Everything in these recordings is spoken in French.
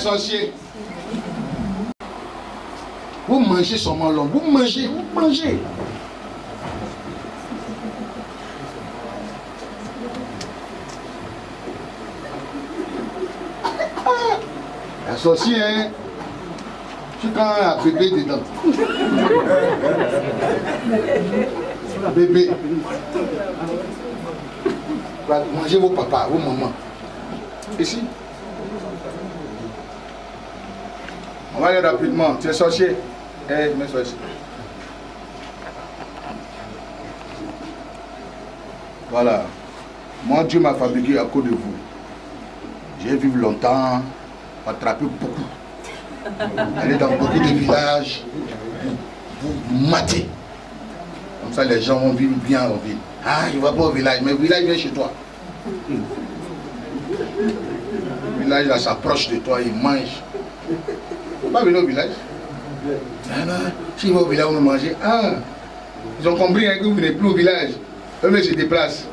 sorciers. Vous mangez seulement l'homme. Vous mangez. La sorcier, hein, tu quand un bébé dedans. Bébé. Mangez vos papas, vos mamans. Ici. On va aller rapidement. Tu es sorcier. Mais sorcier. Voilà. Moi, Dieu m'a fabriqué à cause de vous. J'ai vécu longtemps, attrapé beaucoup. Aller dans beaucoup de villages, vous matez. Comme ça, les gens vont vivre bien en ville. Ah, il ne va pas au village, mais le village vient chez toi. Le village là s'approche de toi, il mange. Il ne faut pas venir au village. Ah non, s'il va au village, on va manger. Ah, ils ont compris hein, que vous ne venez plus au village. Eux, ils se déplacent.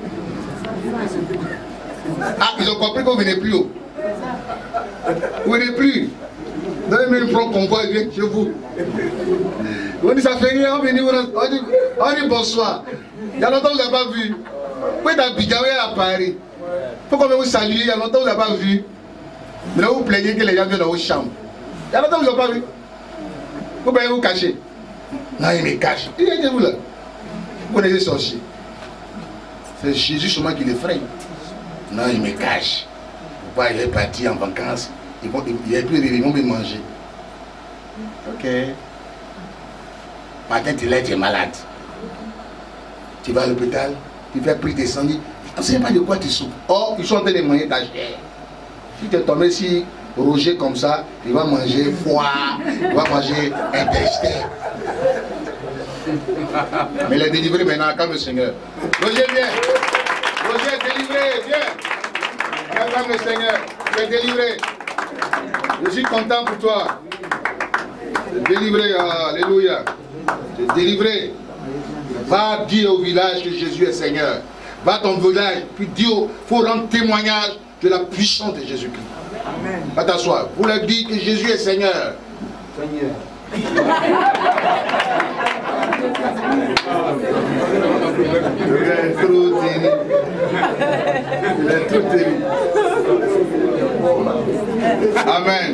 Ah, ils ont compris que vous ne venez plus. Vous ne venez plus. Donnez-moi une propre convoi, il vient chez vous. On dit ça fait rien, on dit bonsoir. Il y a longtemps que vous n'avez pas vu. Vous êtes à Abidjan, vous êtes à Paris. Pourquoi vous saluer? Il y a longtemps que vous n'avez pas vu. Mais là vous plaignez que les gens viennent dans vos chambres. Il y a longtemps que vous n'avez pas vu. Vous pouvez vous cacher. Non, il me cache. Il est où là? Vous connaissez sorcier. C'est Jésus seulement qui l'effraie. Non, il me cache. Pourquoi il est parti en vacances? Il est plus ils vont me manger. Ok. Matin, tu es malade. Tu vas à l'hôpital, tu fais prise de sang. On ne sait pas de quoi tu souffres. Or, ils sont en train de manger ta chair. Si tu es tombé si Roger comme ça, il va manger foie, il va manger intestin. Mais il est délivré maintenant, calme le Seigneur. Roger, viens. Roger, délivré, viens. Calme le Seigneur, tu es délivré. Je suis content pour toi. Délivré, alléluia. Tu es délivré. Va dire au village que Jésus est Seigneur. Va à ton village, puis dis, il faut rendre témoignage de la puissance de Jésus-Christ. Amen. Va t'asseoir. Vous leur dites que Jésus est Seigneur. Seigneur. Il est trop terrible. Il est trop terrible. Amen.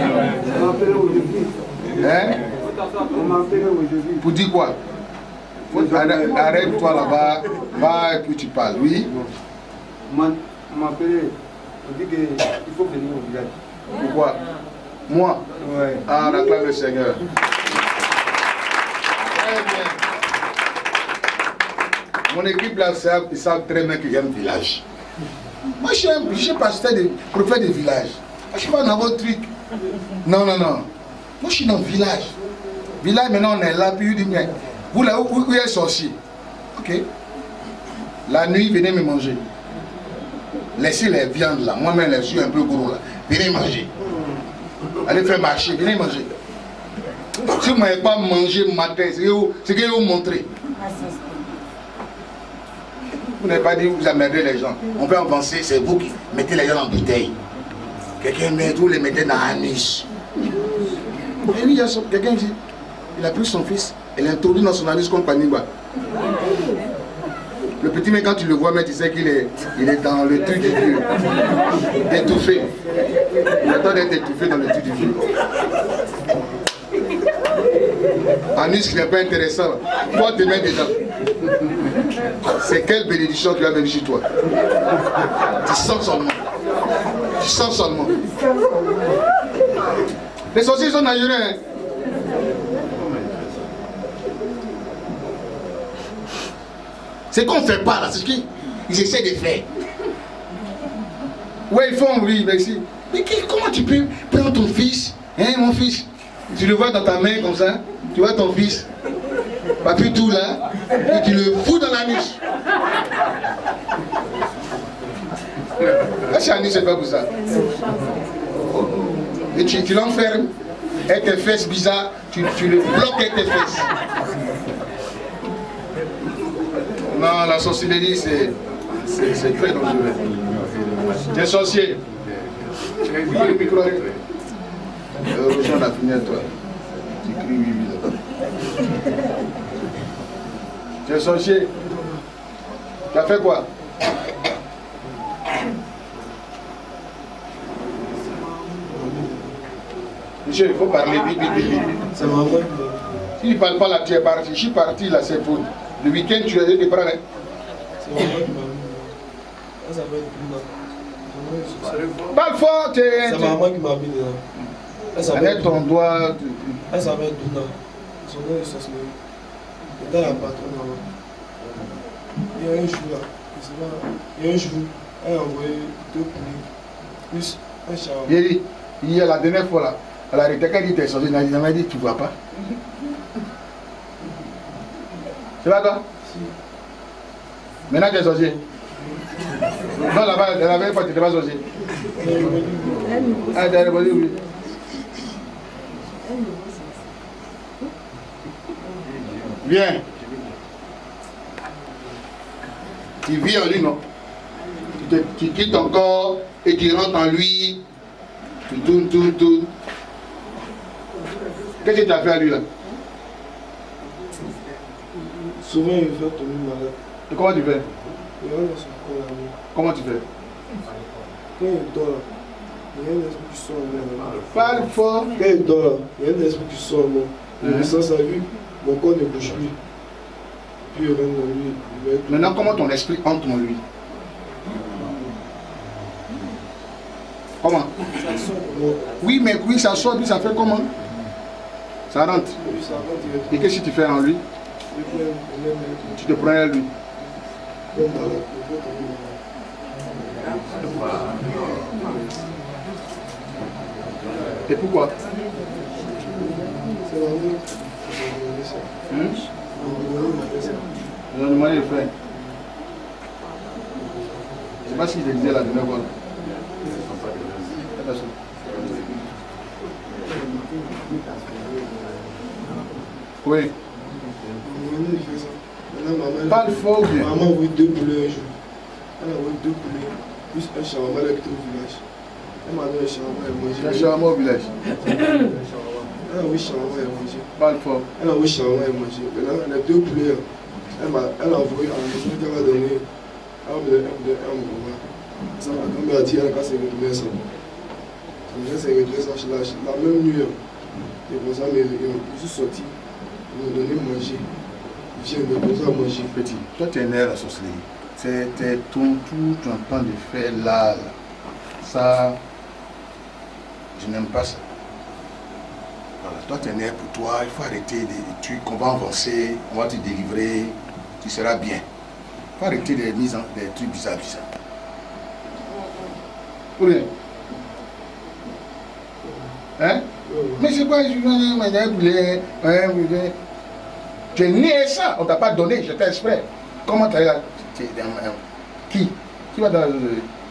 Hein? Pour dire quoi? Arrête-toi là-bas, va et puis tu parles, oui? On m'a appelé, on dit qu'il faut venir au village. Pourquoi? Moi? Ouais. Ah, on acclame le Seigneur. Mon équipe là, ils savent très bien qu'il y a un village. Moi, je suis pasteur, prophète de village. Moi, je ne suis pas dans votre truc. Non, non, non. Moi, je suis dans le village. Village, maintenant, on est là, puis il dit, mais vous là, où est sorcier? Ok. La nuit, venez me manger. Laissez les viandes là. Moi-même, je suis un peu gros là. Venez manger. Allez faire marcher, venez manger. Si vous ne m'avez pas mangé matin, c'est que vous montrez. Vous n'avez pas dit que vous emmerdez les gens. On peut avancer, c'est vous qui mettez les gens en bouteille. Quelqu'un met, vous les mettez dans un niche. Et oui, il y a quelqu'un ici. Il a pris son fils, il l'a introduit dans son anus comme Paniwa. Le petit mec, quand tu le vois, mais tu sais qu'il est dans le truc du vieux. Étouffé. Il attend d'être étouffé dans le truc du vieux. Anus qui n'est pas intéressant. Toi, te mets dedans. C'est quelle bénédiction tu as venue chez toi? Tu sens seulement. Tu sens seulement. Les sorciers sont dangereux. Hein? C'est qu'on ne fait pas là, c'est ce qu'ils essaient de faire. Ouais, ils font, oui, merci. Mais comment tu peux prendre ton fils, hein, mon fils? Tu le vois dans ta main comme ça, tu vois ton fils, pas plus tout là, et tu le fous dans la niche. La charnie, c'est pas pour ça. Et tu l'enfermes, avec tes fesses bizarres, tu le bloques avec tes fesses. Non, la sorcellerie, c'est très dangereux. Tu es sorcier. Rejoins la fenêtre, toi. Tu cries oui, oui. Tu es sorcier. Tu as fait quoi? Monsieur, il faut parler vite, vite, vite. C'est maman. S'il ne parle pas là, tu es parti. Je suis parti là, c'est pour le week-end, tu es prendre. C'est maman qui m'a mis. Ça s'appelle Douna. Parle fort, tu es. C'est maman qui m'a mis dedans. Avec ton doigt. Elle s'appelle Douna. Son nom est sorcier. C'était la patronne maman. Il y a un jour là, je sais pas, il y a un jour, elle a envoyé 2 poulets, plus un chameau. Il y a la dernière fois là, elle a arrêté quand il était sorti, elle m'a dit, tu vois pas? C'est pas toi? Si. Maintenant tu es sorti. Non, là-bas, elle avait pas, tu n'étais pas sorti. Ah, tu as répondu oui. Viens. Tu vis en lui, non? Tu quittes ton corps et tu rentres en lui. Tu tournes. Qu'est-ce que tu as fait à lui là? Souvent il fait tomber malade. Et comment tu fais? Il y a un dans son corps là. Comment tu fais? Quand il dort là, il y a un esprit qui sort en moi. Parle fort. Quand il dort là, il y a un esprit qui sort en moi. Je ressens ça lui, mon corps ne bouge plus. Puis il rentre dans lui. Maintenant, comment ton esprit entre en lui? Comment? Ça sort de moi. Oui, mais oui, ça sort, puis ça fait comment? Ça rentre. Oui, ça rentre directement. Et qu'est-ce que tu fais en lui? Tu te prends à lui. Comme malade, il faut tomber malade. Et pourquoi? C'est la vie. On va demander ça. Je vais demander le frère. Je ne sais pas s'il te disait la dernière fois. Oui. Maman, il fait ça. Maintenant, maman. Parle fort bien. Maman a envoyé 2 poulets un jour. Elle a envoyé 2 poulets, plus un shawarma là qui était au village. Elle m'a donné un shawarma et mangé. Un shawarma au village. Elle a envoyé shawarma et mangé. Parle fort. Elle a envoyé shawarma et mangé. Maintenant, les 2 poulets, elle a envoyé à la maison qu'elle va donner. Elle va me donner un moment. Ça m'a quand même dit, elle a cassé le retourner ça. Elle s'est retournée ça la même nuit. Et pour ça, je suis sorti. Ils m'ont donné à manger. Je viens de poser à manger. Petit, toi tu es né à la sorcellerie. C'est tout tu entends de faire là. Ça, je n'aime pas ça. Voilà, toi tu es né pour toi, il faut arrêter des trucs qu'on va avancer, on va te délivrer, tu seras bien. Il faut arrêter des mises en des trucs bizarres. Ou bien? Hein? Mais c'est quoi, tu es né à ça, on ne t'a pas donné, j'étais exprès. Comment tu as là? Qui va dans le...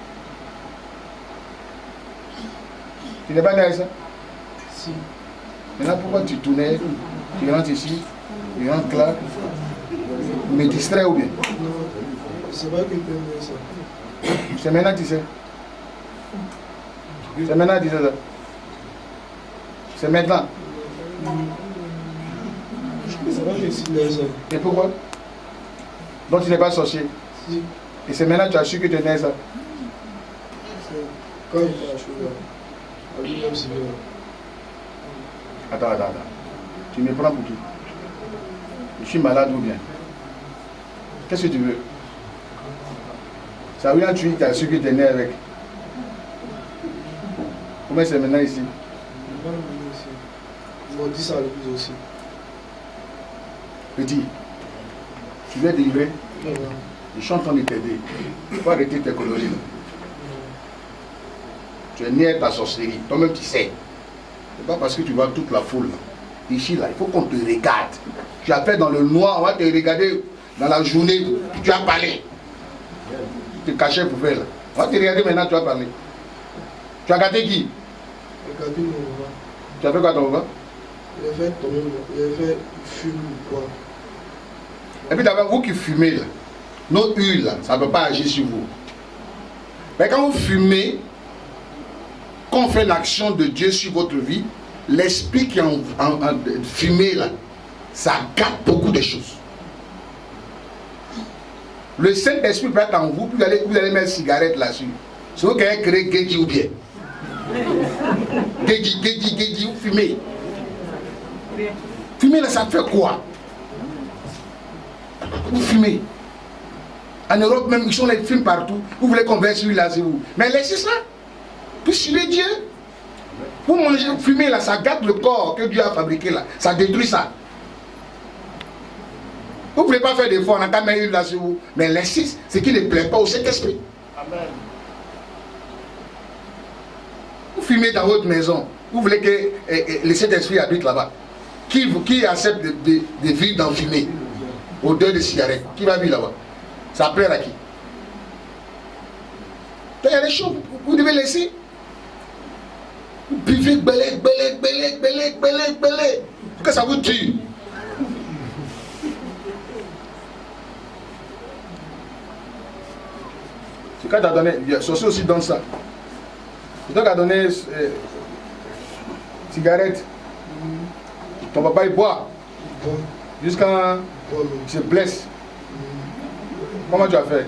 Tu n'es pas né à ça? Si. Maintenant, pourquoi tu tournais, tu rentres ici, tu rentres là, me distrais ou bien? Non, c'est pas que tu aimes ça. C'est maintenant que tu sais. C'est maintenant que tu sais ça. C'est maintenant. C'est pas que je suis né ça. Et pourquoi? Donc tu n'es pas sorcier. Si. Et c'est maintenant que tu as su que tu es né ça. Quand il fait la chose là, à lui-même c'est bien. Attends. Tu me prends pour qui? Je suis malade ou bien? Qu'est-ce que tu veux? Ça vient tu as su que tu es né avec. Comment c'est maintenant ici? Ils m'ont dit ça à l'église aussi. Petit, tu veux délivrer? Non. Je suis en train de t'aider. Il faut arrêter tes conneries. Tu es né avec ta sorcellerie. Toi-même tu sais. C'est pas parce que tu vois toute la foule. Ici, là, il faut qu'on te regarde. Tu as fait dans le noir, on va te regarder dans la journée. Tu as parlé. Tu te cachais pour faire là. On va te regarder maintenant, tu as parlé. Tu as gâté qui? Regardez mon repas. Tu as fait quoi ton repas? Il a fait tomber, il a fait fumer ou quoi. Et puis d'abord, vous qui fumez là, nos huiles là, ça ne peut pas agir sur vous. Mais quand vous fumez, quand on fait l'action de Dieu sur votre vie, l'esprit qui est en fumée là, ça gâte beaucoup de choses. Le Saint-Esprit peut être en vous, puis vous allez mettre une cigarette là-dessus. C'est vous qui avez créé Géji ou bien. Géji, vous fumez. Fumer là, ça fait quoi? Vous fumez. En Europe même, ils sont les films partout. Vous voulez qu'on verse celui-là, c'est vous. Mais laissez ça. Puis suivez Dieu. Vous mangez, vous fumez là, ça gâte le corps que Dieu a fabriqué là. Ça détruit ça. Vous ne voulez pas faire d'efforts, on n'a qu'à mettre là sur vous. Mais laissez ce qui ne plaît pas au Saint-Esprit. Amen. Vous fumez dans votre maison. Vous voulez que le Saint-Esprit habite là-bas. Qui accepte de vivre dans fumer? Odeur de cigarette. Qui va vivre là-bas? Ça plaît à qui? Il y a des choses, vous devez laisser. Vous buvez belé. Que ça vous tue. C'est quand tu as donné, Soso aussi donne ça. C'est toi qui as donné cigarette. Ton papa il boit. Jusqu'à il se blesse. Comment tu as fait?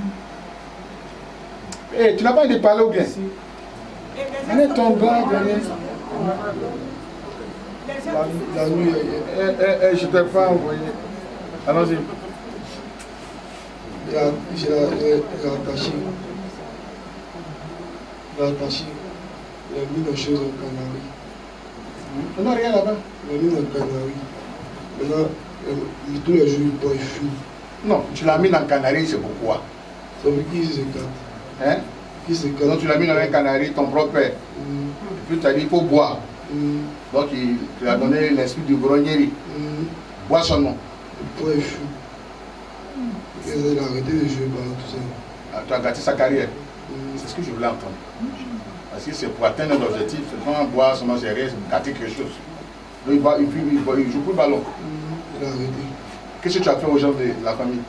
Hey, tu n'as pas envie de parler ou bien? On est ton gars, La nuit, je ne t'ai pas envoyé. Allons-y. il a attaché. Il a mis nos choses en Canaries. On n'a rien là-bas. Il a mis en Canaries. Maintenant, tous les jours, il boit, il fume. Non, tu l'as mis dans le Canaries, c'est pourquoi? Ça veut dire qu'il se gâte. Hein? Qui se gâte. Donc tu l'as mis dans un Canaries, ton propre père. Et puis tu as dit il faut boire. Donc il a donné l'esprit du grognerie. Bois son nom. Il boit, il fume. Il a arrêté de jouer par tout ça. Ah, tu as gâté sa carrière. C'est ce que je voulais entendre. Parce que c'est pour atteindre un objectif. C'est pas boire seulement, c'est rien, c'est gâter quelque chose. Donc il boit, il fume, il joue plus le ballon. Il a arrêté. Qu'est-ce que tu as fait aux gens de la famille?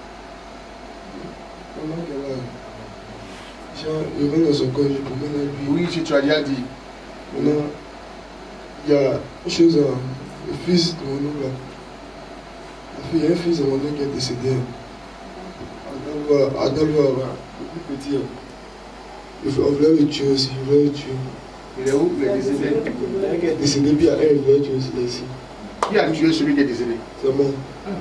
Pendant qu'elle a... Je vais dans son corps, je promène avec lui. Oui, tu as déjà dit. Maintenant, il y a une chose, le fils de mon oncle là. Il y a un fils de mon oncle qui est décédé. Adalva, le plus petit. On voulait le tuer aussi, il voulait le tuer. Il est où? Il est décédé. Il est décédé, puis il voulait le tuer aussi ici. Qui a tué celui qui est décédé? C'est moi.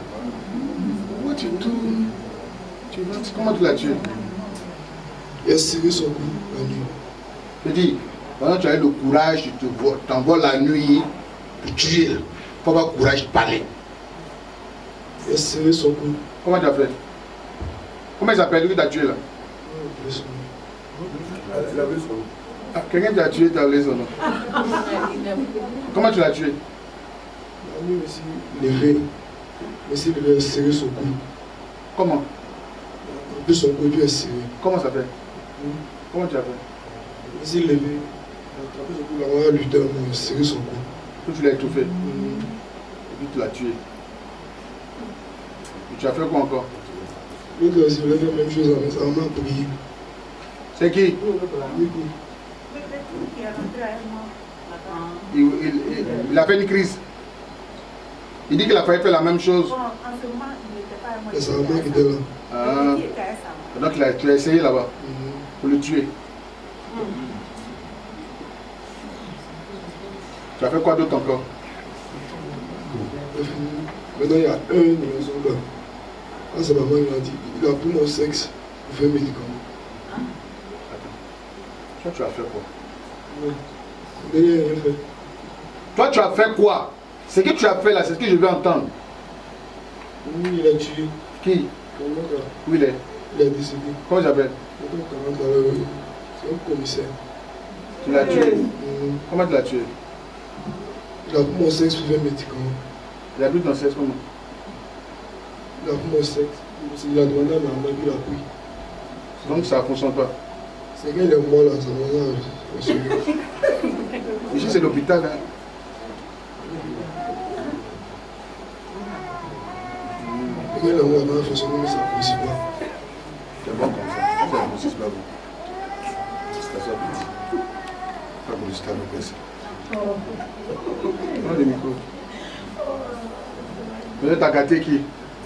Comment tu l'as tué? Il a serré son cou la nuit. Je dis, pendant que tu as eu le courage, tu t'envoies la nuit pour tuer. Il faut avoir le courage de parler. Il a serré son cou. Comment tu as fait? Comment il s'appelle lui qui t'a tué là? Il avait son nom. Ah, quelqu'un t'a tué, tu as oublié son nom. Comment tu l'as tué? La nuit, monsieur levé. Monsieur levé a serré son cou. Comment? Puis son cou lui a serré. Comment ça fait? Comment tu as fait? Monsieur levé. Il a attrapé son cou, il a lutté, il a serré son cou. Puis tu l'as étouffé. Et puis tu l'as tué. Et tu as fait quoi encore? L'autre aussi, il a fait la même chose avec sa main pour prier. C'est qui? Il a fait une crise. Il dit qu'il a failli faire la même chose. C'est sa main qui était là. Ah. Donc tu as essayé là-bas pour le tuer. Tu as fait quoi d'autre encore? Maintenant, il y a un de mes soldats. Quand sa maman lui a dit, il a pris mon sexe pour faire médicament. Toi, tu as fait quoi? Il n'a rien fait. Toi, tu as fait quoi? Ce que tu as fait là, c'est ce que je veux entendre. Oui, il a tué. Qui? Où il est? Il a décédé. Comment il s'appelle? C'est un commissaire. Tu l'as tué? Comment tu l'as tué? Il a pris mon sexe pour faire médicament. Il a pris ton sexe comment? Il a pris mon sexe. Il a demandé à ma maman, il a pris. Donc ça ne fonctionne pas. C'est qu'il est mort là, ça m'a Ici c'est l'hôpital. Hein. Il est mort là, ça fonctionne, mais ça ne fonctionne pas. C'est bon comme ça. Ça ne fonctionne pas. C'est ça petit. Pas pour le stade, Prends le micro. Vous êtes à gâter qui?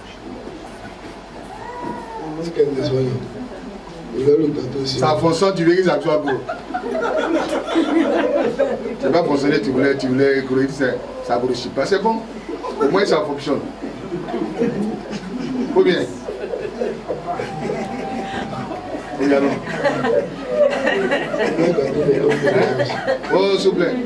Ça fonctionne, tu veux que ça soit beau. C'est pas fonctionné, tu voulais corriger, ça ne réussit pas. C'est bon. Au moins ça fonctionne. Ou bien? Également. Oh, s'il vous plaît.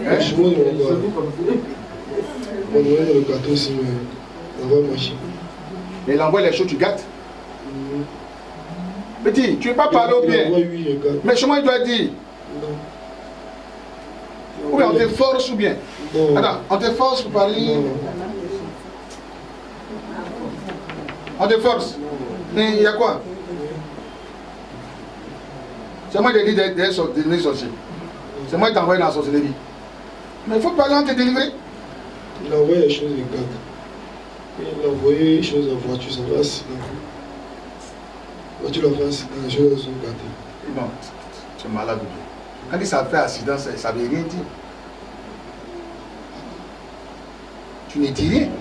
Le gâteau aussi, mais on va marcher. Et l'envoie les choses, tu gâtes. Petit, tu ne veux pas parler ou bien? Mais comment il doit dire? Ou bien on te force ou bien? Attends, on te force pour parler? On te force? Mais il y a quoi? C'est moi qui ai dit d'être sorcier. C'est moi qui t'ai envoyé dans la sorcellerie. Mais il faut parler, on te délivrer. Il a envoyé les choses de gâteau. Il a envoyé les choses en voiture, ça va accident. La voiture l'a fait accident, les choses sont gâtées. Non, tu es malade. Quand ça fait accident, ça ne veut rien dire. Tu ne dis rien.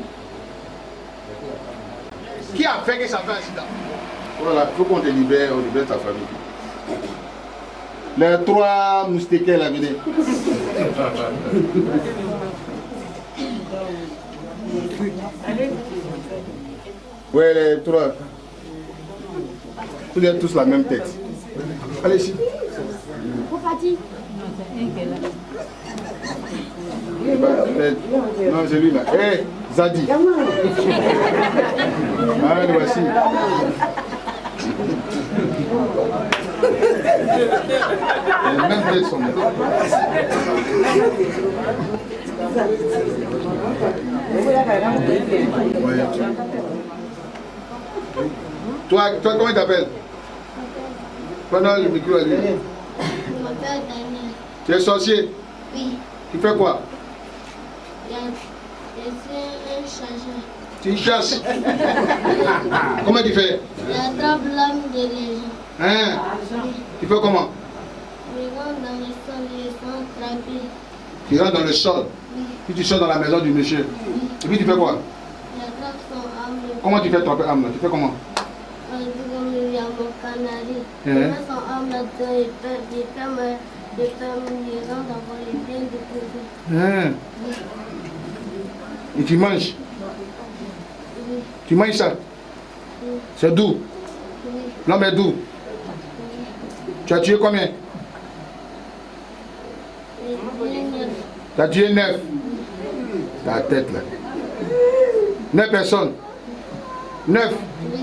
Qui a fait que ça fait accident? Voilà, il faut qu'on te libère, on libère ta famille. Les 3 moustiquaires là, venez. Ouais, les 3. Vous êtes tous la même tête. Allez ici. Non, c'est lui là. Hé, hey, Zadi. Ah, le voici. Les mêmes têtes sont là. Toi, comment il t'appelle? Pendant le micro à lui. Je m'appelle Daniel. Tu es sorcier? Oui. Tu fais quoi? Je suis un chasseur. Tu chasses? Comment tu fais? J'attrape l'âme de les gens. Hein? Tu fais comment? Je rentre dans le sol et sans frapper. Tu rentres dans le sol. Oui. Puis tu sors dans la maison du monsieur. Et puis tu fais quoi? J'attrape son âme. Comment tu fais ton âme là? Tu fais comment? Il y a mon canari. Je Hein? mets son âme là-dedans et je rentre dans les biens de côté. Hein? Et tu manges? Oui. Tu manges ça? Oui. C'est doux? Oui. L'homme est doux? Tu as tué combien? Tu as tué 9. Ta tête là. 9 personnes. 9. Oui.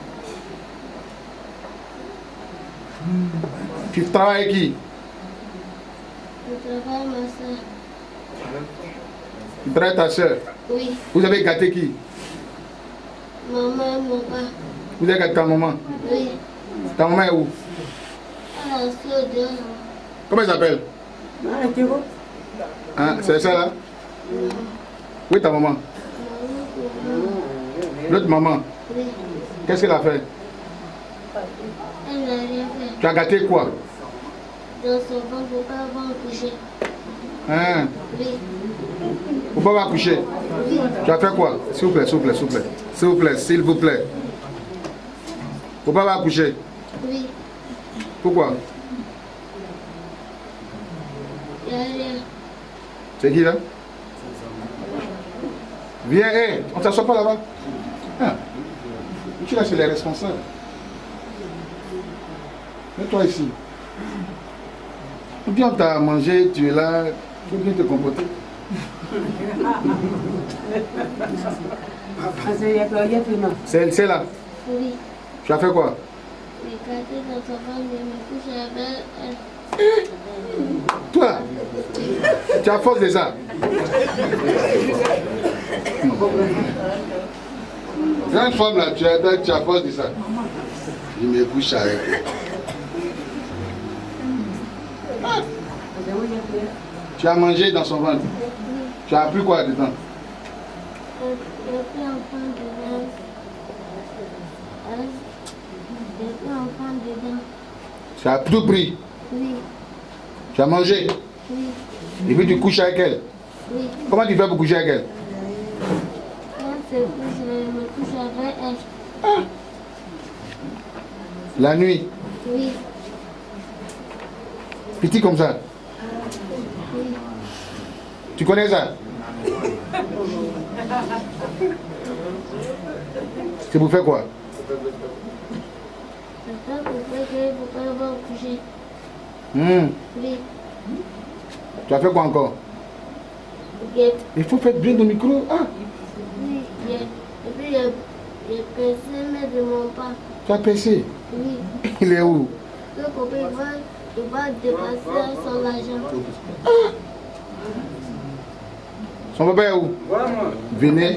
Tu travailles avec qui? Je travaille ma soeur. Tu travailles ta soeur. Oui. Vous avez gâté qui? Maman et mon père. Vous avez gâté ta maman? Oui. Ta maman est où? Elle a soeur dehors. Comment elle s'appelle? Hein, c'est ça là? Où est ta maman? L'autre maman? Oui. Qu'est-ce qu'elle a fait? Elle n'a rien fait. Tu as gâté quoi? Dans son ventre pour pas avoir couché. Hein? Oui. Faut pas accoucher. Oui. Tu as fait quoi? S'il vous plaît, s'il vous plaît, s'il vous plaît. S'il vous plaît, s'il vous plaît. Faut pas accoucher. Oui. Pourquoi? Il n'y a rien. C'est qui là? Viens, hé, on ne s'assoit pas là-bas. Ah. Tu là, c'est les responsables. Mets-toi ici. Ou bien on t'a mangé, tu es là, tu veux bien te comporter. C'est là. Oui. Tu as fait quoi? J'ai gâté dans son ventre et me couche avec elle. Toi, tu as force de ça. Grande femme là, tu as force de ça. Je me couche avec elle. Ah. Tu as mangé dans son ventre. Tu as appris quoi dedans? J'ai pris enfant dedans. J'ai pris enfant dedans. Tu as tout pris. Oui. Tu as mangé. Oui. Et puis tu couches avec elle. Oui. Comment tu fais pour coucher avec elle? Quand je me couche avec elle. Ah. La nuit? Oui. Petit comme ça? Oui. Tu connais ça? C'est pour faire quoi? C'est ça pour faire que vous pouvez pas coucher. Oui. Tu as fait quoi encore? J'ai Il faut faire bien ton micro. Ah, oui, et puis j'ai percé mais de mon pas. tu as percé. Oui. Il est où? Le copain il va dépasser son argent. Son papa est où? Venez.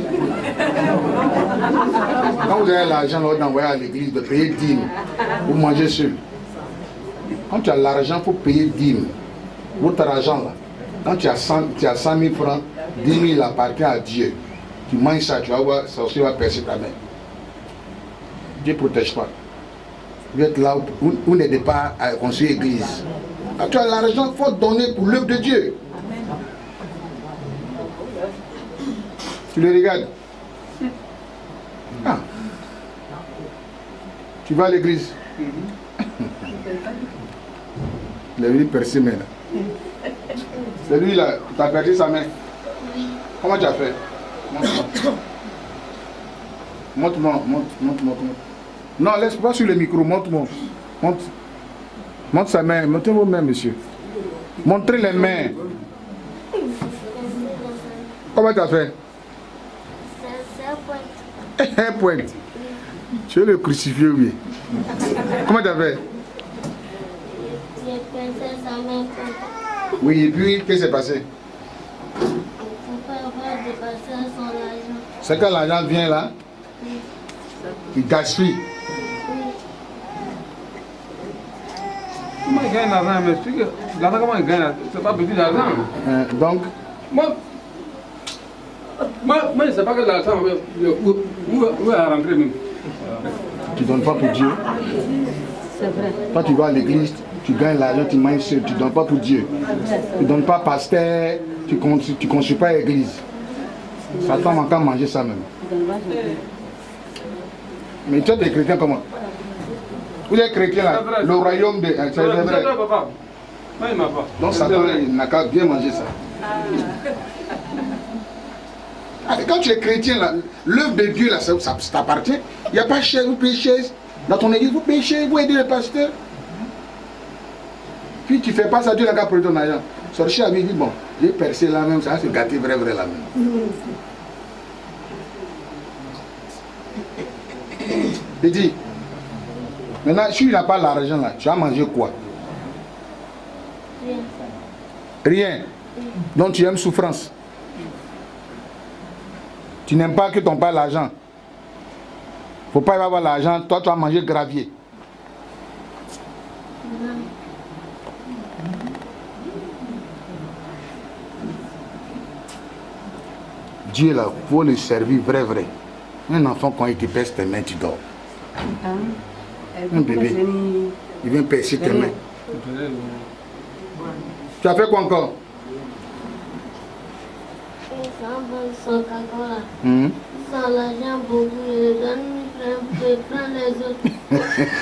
Quand vous avez l'argent d'envoyer à l'église, de payer 10 000, vous mangez seul. Quand tu as l'argent, il faut payer 10 000. Votre argent là, quand tu as 100 000 francs, 10 000 appartient à Dieu. Tu manges ça, tu vas voir, ça aussi va percer ta main. Dieu ne protège pas. Vous êtes là où vous n'aidez pas à construire l'église. Quand tu as l'argent, il faut donner pour l'œuvre de Dieu. Tu le regardes. Ah. Tu vas à l'église. Il est venu percer maintenant. C'est lui là, tu as perdu sa main. Oui. Comment tu as fait? Montre-moi. Montre-moi. Non, laisse pas sur le micro, montre-moi. Montre sa main, montrez vos mains, monsieur. Montrez les mains. Comment tu as fait? C'est un point. Un point. Tu es le crucifié, oui. Comment tu as fait? J'ai percé sa main. Oui, et puis, qu'est-ce qui s'est passé? Papa va dépasser son argent. C'est quand l'argent vient là, Oui. il gaspille. Comment il gagne l'argent? Mais explique, l'argent comment il gagne? C'est pas petit l'argent. Donc, Moi, je ne sais pas que l'argent, où est rentré même. tu ne donnes pas pour Dieu. C'est vrai. Quand tu vas à l'église, tu gagnes l'argent, tu manges seul, tu ne donnes pas pour Dieu. Tu ne donnes pas pasteur, tu ne construis pas l'église. Satan va encore manger ça même. Mais tu es des chrétiens comment? Vous êtes chrétiens là, le royaume de... C'est vrai. Papa. Non, il m'a pas. Donc Satan il n'a qu'à bien manger ça. Ah, et quand tu es chrétien là, l'œuvre de Dieu là, ça t'appartient. Il n'y a pas cher, vous payez cher. Dans ton église, vous payez cher, vous aidez le pasteur. Puis tu ne fais pas ça, Dieu n'a qu'à prendre ton argent. Sorcier avait dit, bon, j'ai percé là même, ça va se gâter vrai là même. Il dit, maintenant, si tu n'as pas l'argent là, tu vas manger quoi? Rien. Rien. Donc tu aimes souffrance. Tu n'aimes pas que ton père ait l'argent. Faut pas avoir l'argent, toi tu vas manger gravier. Non. Dieu là, faut le servir vrai. Un enfant quand il te pèse tes mains, tu dors. Un bébé, il vient percer tes mains. Tu as fait quoi encore? Ça va son caca là. Sans l'argent beaucoup, je donne prendre les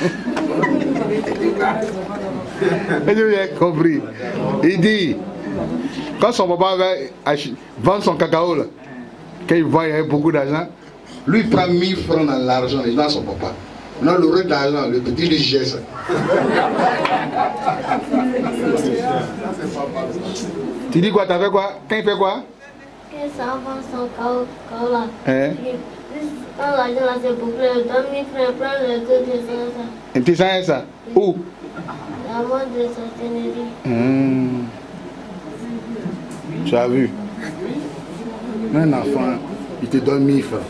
autres. J'ai bien compris. Il dit, quand son papa va vendre son cacao là, quand il voit qu'il y a beaucoup d'argent, lui il prend 1000 francs dans l'argent, il donne à son papa. Non, le reste d'argent, le petit lui jette ça. Tu dis quoi? Tu as fait quoi? Quand il fait quoi? Que ça va son caca là. Hein? Quand l'argent là c'est beaucoup, je donne 1000 francs, prends les autres et ça. Et tu sais ça? Où? La mort de sorcellerie. Tu as vu? Un enfant, il te donne 1000 francs.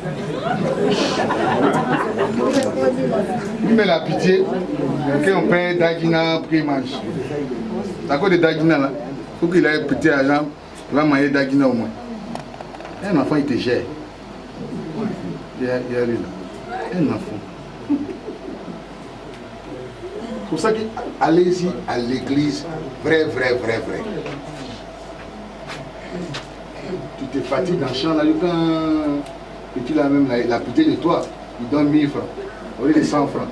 Il met la pitié, quand on paye Dagina pour qu'il mange. C'est à cause de Dagina là. Il faut qu'il ait petit argent, il va manger Dagina au moins. Un enfant, il te gère. Il y a lui là. Un enfant. C'est pour ça que allez-y à l'église, vrai. te fatigues dans le champ, là, quand petit là même, il a pitié de toi, il donne 1000 francs, au lieu de 100 francs.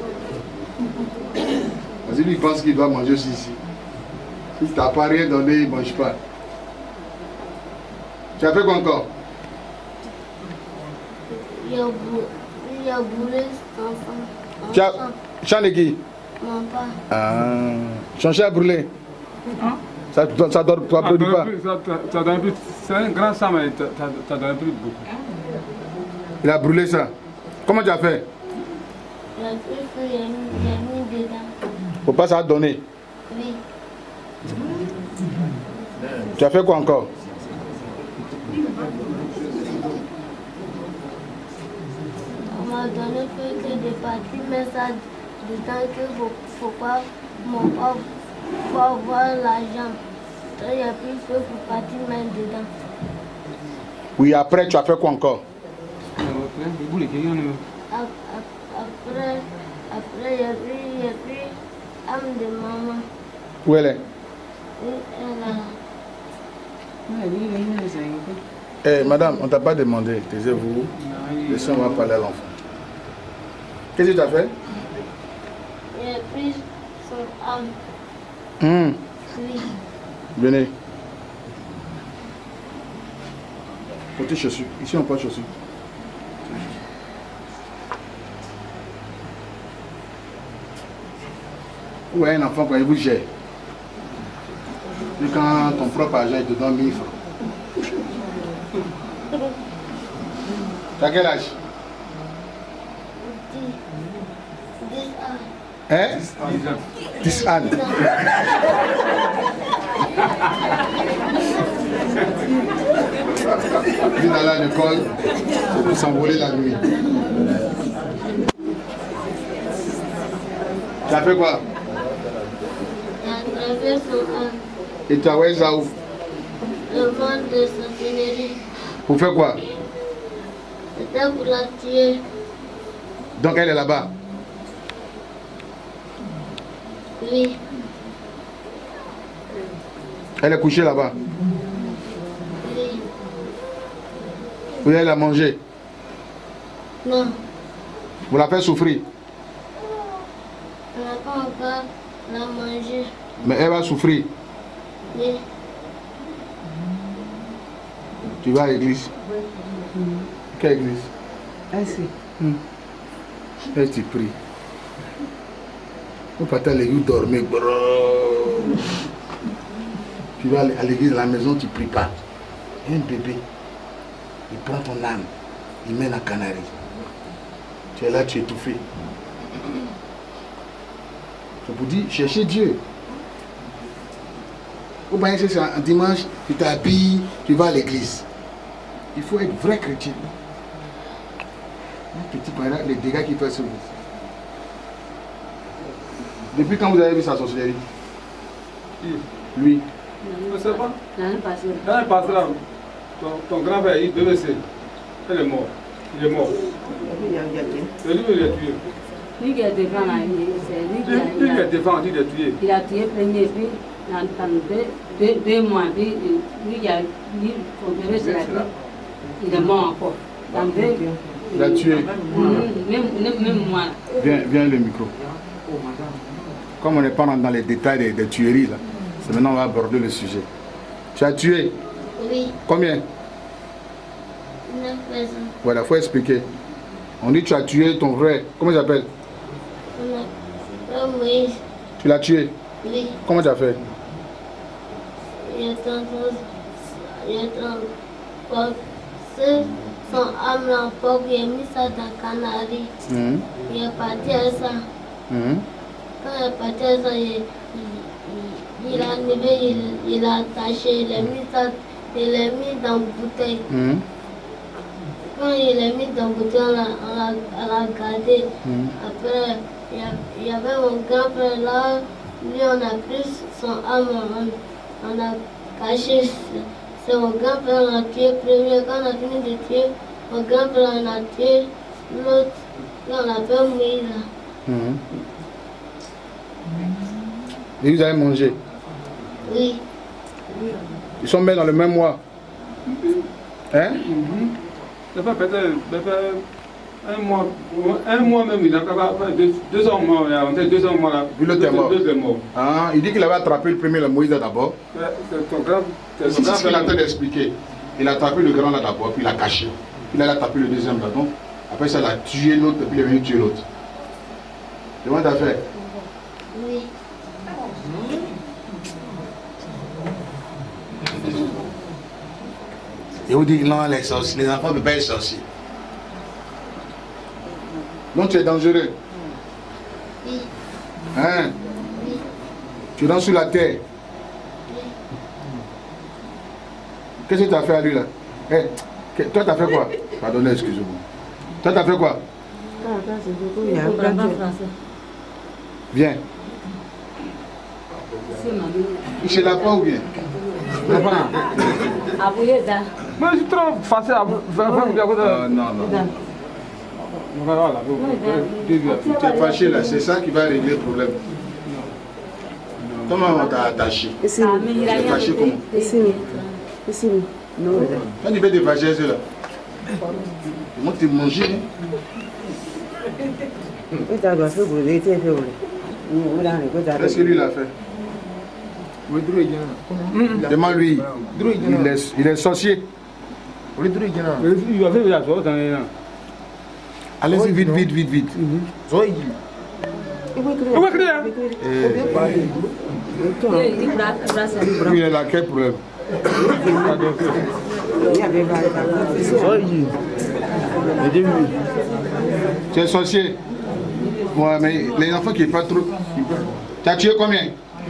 Parce que lui, il pense qu'il doit manger aussi ici. Si tu n'as pas rien donné, il ne mange pas. Tu as fait quoi encore? Il a boulé cet enfant. Tu as qui? Mon père. Ah, son chat a brûlé. Hein? Ça ne produit pas. Ça donne plus. C'est un grand sang, mais ça donne plus beaucoup. Il a brûlé ça. Comment tu as fait? Il a fait feu, il a mis dedans. Faut pas ça donner. Oui. Tu as fait quoi encore? On m'a donné que des parties, mais ça dedans qu'il ne faut pas mon père pour avoir l'argent. Il n'y a plus de feu pour partir même dedans. Oui, après tu as fait quoi encore? Après, il y a pris âme de maman. Où elle est? Elle a... Madame, on ne t'a pas demandé. Taisez-vous. Laissez-moi parler à l'enfant. Qu'est-ce que tu as fait? Il a pris son âme. Oui. Venez. Portez chaussures. Ici, on porte chaussures. Où est un enfant quand il vous gère? Et quand ton propre argent il te donne 1000 francs. Tu as quel âge? 10 ans. Hein? 10 ans. Il est à l'école, c'est pour s'envoler la nuit. Tu as fait quoi? Il a traversé son âme. Et tu as envoyé ça où? Le monde de sorcellerie. Pour faire quoi? C'était pour la tuer. Donc elle est là-bas. Oui. Elle est couchée là-bas. Oui. Vous allez la manger. Non. Vous la faites souffrir. On n'a pas encore la manger. Mais elle va souffrir. Oui. Tu vas à l'église. Quelle église? Ainsi. Elle te prie. Vous partez à l'église, dormez. Tu vas à l'église, à la maison, tu ne pries pas. Il y a un bébé. Il prend ton âme. Il mène à Canaries. Tu es là, tu es étouffé. Je vous dis, cherchez Dieu. Ou bien c'est un dimanche, tu t'habilles, tu vas à l'église. Il faut être vrai chrétien. Un petit peu, les dégâts qu'il fait sur vous. Depuis quand vous avez vu sa sorcellerie? Lui. Je ne sais pas. L'année passée. L'année passée, là, ton grand-père, il devait se. Elle est mort. Il est mort. C'est lui qui l'a tué. Lui qui a défendu, c'est lui Lui qui a défendu de tuer. Il a tué premier, puis dans 2 mois, puis lui qui a dit son bébé se l'a tué. Il est mort encore. Dans 2 Il a tué. Même moi. Viens le micro. Comme on n'est pas dans les détails des tueries, là, c'est maintenant on va aborder le sujet. Tu as tué? Oui. Combien? 9 personnes. Voilà, il faut expliquer. On dit que tu as tué ton frère. Comment il s'appelle? Moïse. Tu l'as tué? Oui. Comment tu as fait? Il a transformé son âme en porc, il a mis ça dans Canaries. Il est parti à ça. Quand il est parti à ça, il a enlevé, il a attaché, il a mis ça, il l'a mis dans une bouteille. Quand il l'a mis dans une bouteille, on l'a gardé. Après, il y avait mon grand-père là, lui on a pris son âme, on a caché. C'est mon grand-père on a tué premier. Quand on a fini de tuer, mon grand-père on a tué l'autre. Là on l'appelle Moïse. Et vous avez mangé? Oui. Ils sont même dans le même mois. Hein? Ça fait peut-être un mois même, il a fait 2 ans mort, il a rentré 2 ans mort là. L'autre est mort. L'autre est mort. Ah, il dit qu'il avait attrapé le premier, le Moïse d'abord. C'est ton grand. C'est ce qu'il est en train d'expliquer. Il a attrapé le grand là d'abord, puis il l'a caché. Puis il a attrapé le deuxième là. Donc, après ça, il a tué l'autre, puis il est venu tuer l'autre. Comment t'as fait? Oui. Et vous dites non, les sorciers, les enfants ne peuvent pas être sorciers. Donc tu es dangereux. Oui. Hein? Oui. Tu danses sur la terre. Oui. Qu'est-ce que tu as fait à lui là? Hey, toi tu as fait quoi? Pardonnez, excusez-moi. Toi tu as fait quoi? Viens. Il se l'a pas ou bien? Mais je suis trop facile à faire. Non. Tu es fâché là, c'est ça qui va régler le problème. Comment on t'a attaché? Tu es fâché comment? Quand tu fais des fâchesses là, comment tu manges? Qu'est-ce que lui il a fait? Demande lui. Il est sorcier. Il va faire la chose dans les. Allez-y vite. Il est là, quel problème? Tu es sorcier? Ouais, mais les enfants qui ne pas trop. Tu as tué combien?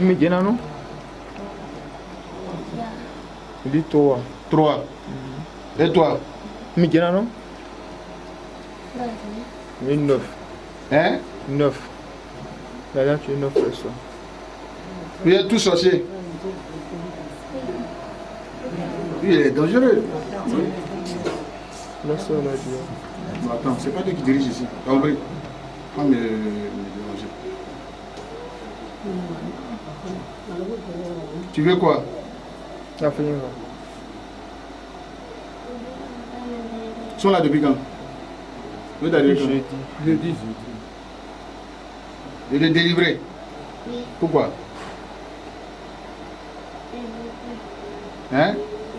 Il dit 3. 3. Et toi? 9. Hein? 9. Là, tu es 9 personnes. Vous êtes tous sorciers. Lui, il est dangereux. Là, ça, là, tu vois. Attends, c'est pas toi qui dirige ici. Compris? Pas me déranger. Tu veux quoi? La fin, Ils sont là depuis quand? Vous êtes arrivé quand? Jeudi. Il est délivré. Oui. Pourquoi? Hein?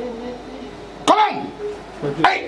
Comment? Hey!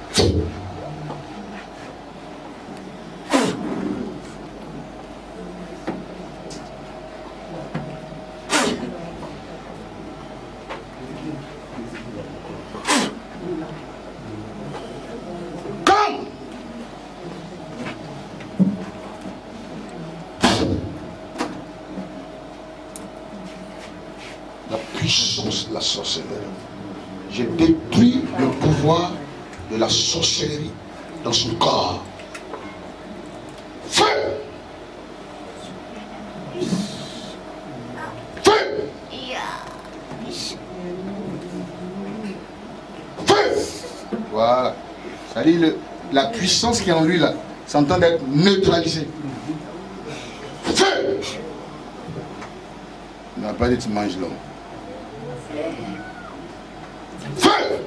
La puissance de la sorcellerie. J'ai détruit le pouvoir de la sorcellerie dans son corps. Feu! Feu! Feu! Voilà. Ça dit la puissance qui est en lui là, s'entend d'être neutralisée. Feu! Il n'a pas dit tu manges l'homme. Feu!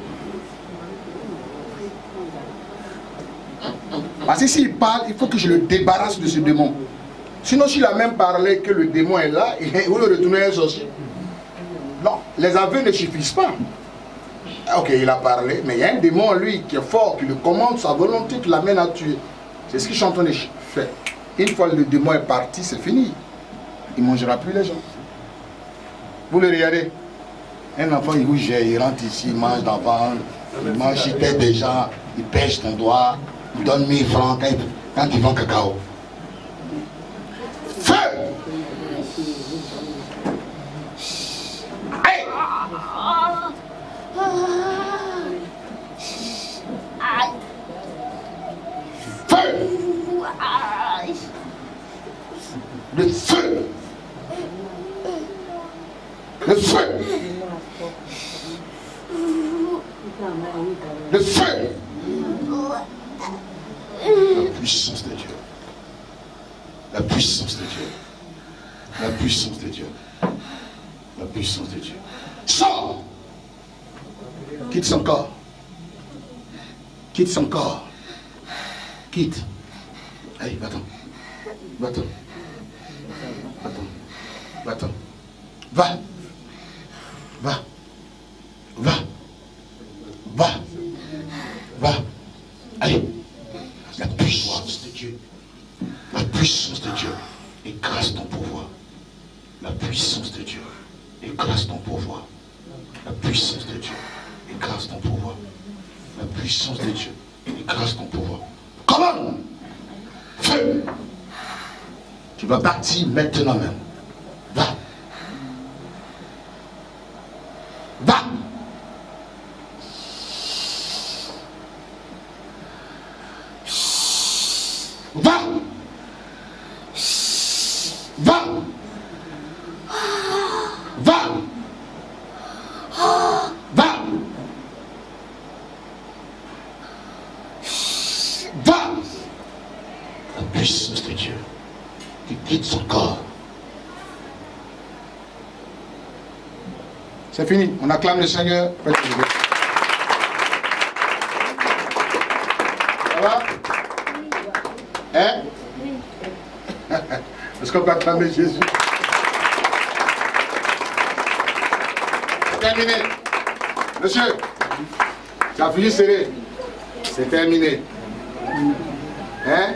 Parce que s'il parle, il faut que je le débarrasse de ce démon. Sinon, s'il a même parlé que le démon est là, vous le retournez à un sorcier. Non, les aveux ne suffisent pas. Ok, il a parlé, mais il y a un démon en lui qui est fort, qui le commande sa volonté, qui l'amène à tuer. C'est ce que je suis en train de faire. Une fois le démon est parti, c'est fini. Il ne mangera plus les gens. Vous le regardez. Un enfant, il bouge, il rentre ici, il mange d'avant, il mange, il pète des gens, il pêche ton doigt, il donne 1000 francs quand il vend cacao. Feu! Hey! Feu! Le feu! Le feu! Le feu! La puissance de Dieu. La puissance de Dieu. La puissance de Dieu. La puissance de Dieu. Sors! Quitte son corps. Quitte son corps. Quitte. Allez, va-t'en. Va-t'en. Va-t'en. Va-t'en. Va. Va. Va. Va. Va. Allez. La puissance de Dieu. La puissance de Dieu. Écrase ton pouvoir. La puissance de Dieu. Écrase ton pouvoir. La puissance de Dieu. Écrase ton pouvoir. La puissance de Dieu. Écrase ton pouvoir. Comment? Feu. Tu vas partir maintenant même. Va. Va. Va. Va. Va. Va. Va. La puissance de Dieu qui quitte son corps. C'est fini. On acclame le Seigneur. Ça va? Hein? Est-ce qu'on peut acclamer Jésus? C'est terminé. Monsieur, tu as fini serré. C'est terminé. Hein?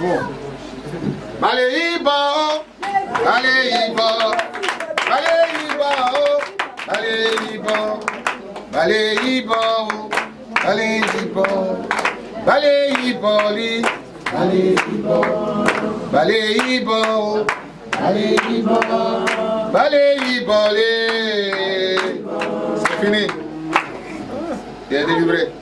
Maléibo, Maléibo, Maléibo, Maléibo, Maléibo, Maléibo, Maléibo, Maléibo, Maléibo, Maléibo, Maléibo, c'est fini. Il est délivré.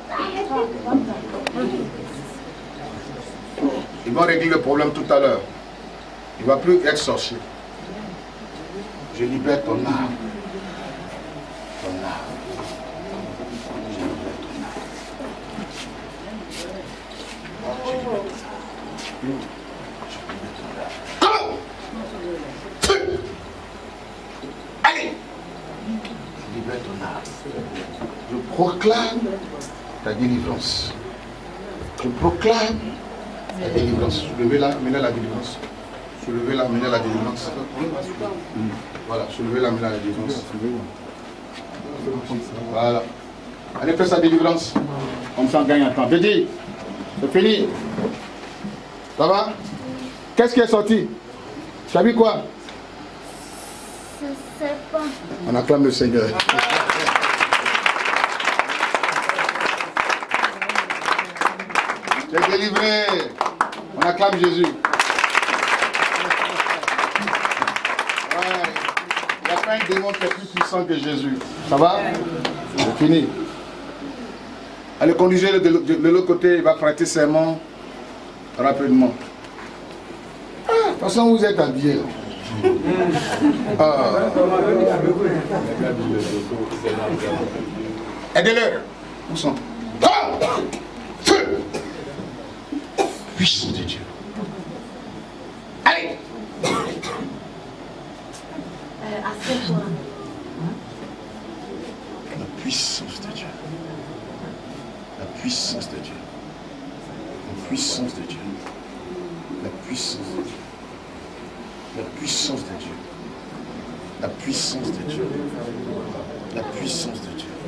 Ils vont régler le problème tout à l'heure. Il ne va plus être sorcier. Je libère ton âme. Ton âme. Je libère ton âme. Comment? Allez! Je libère ton âme. Je proclame ta délivrance. Je proclame la délivrance. Soulevez-la, menez la délivrance. Soulevez-la, menez la délivrance. Voilà, soulevez-la, menez la délivrance. Voilà. Allez faire sa délivrance. Comme ça on gagne un temps. Bédi, c'est fini. Ça va? Qu'est-ce qui est sorti? Tu as vu quoi? Je sais pas. On acclame le Seigneur. Tu es délivré. On acclame Jésus. Ouais. Il n'y a pas un démon qui est plus puissant que Jésus. Ça va? C'est fini. Allez, conduisez-le de l'autre côté. Il va prêter serment rapidement. Ah, de toute façon, vous êtes habillés. Ah. Aidez-le. Où sont? Ah! Feu! Puissance de Dieu. Allez! Assieds-toi. La puissance de Dieu. La puissance de Dieu. La puissance de Dieu. La puissance de Dieu. La puissance de Dieu. La puissance de Dieu. La puissance de Dieu.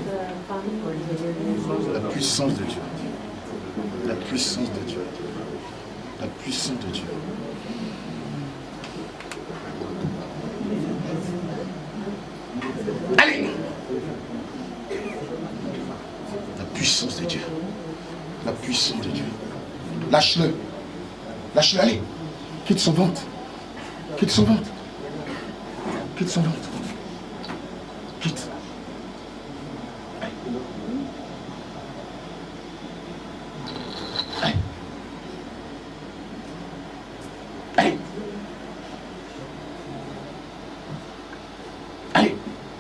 La puissance de Dieu. La puissance de Dieu. La puissance de Dieu. Allez! La puissance de Dieu. La puissance de Dieu. Lâche-le. Lâche-le, allez. Quitte son ventre. Quitte son ventre. Quitte son ventre. Quitte. Allez. Allez. Allez.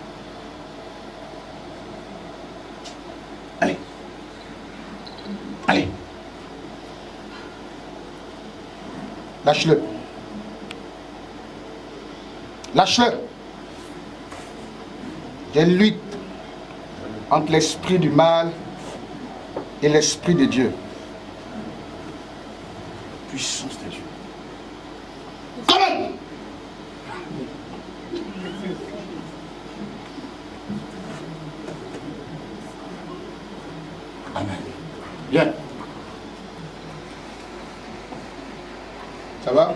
Allez. Allez. Lâche-le. Lâche-le. Il y a une lutte entre l'esprit du mal et l'Esprit de Dieu. Puissance de Dieu. Comment? Amen. Bien. Ça va?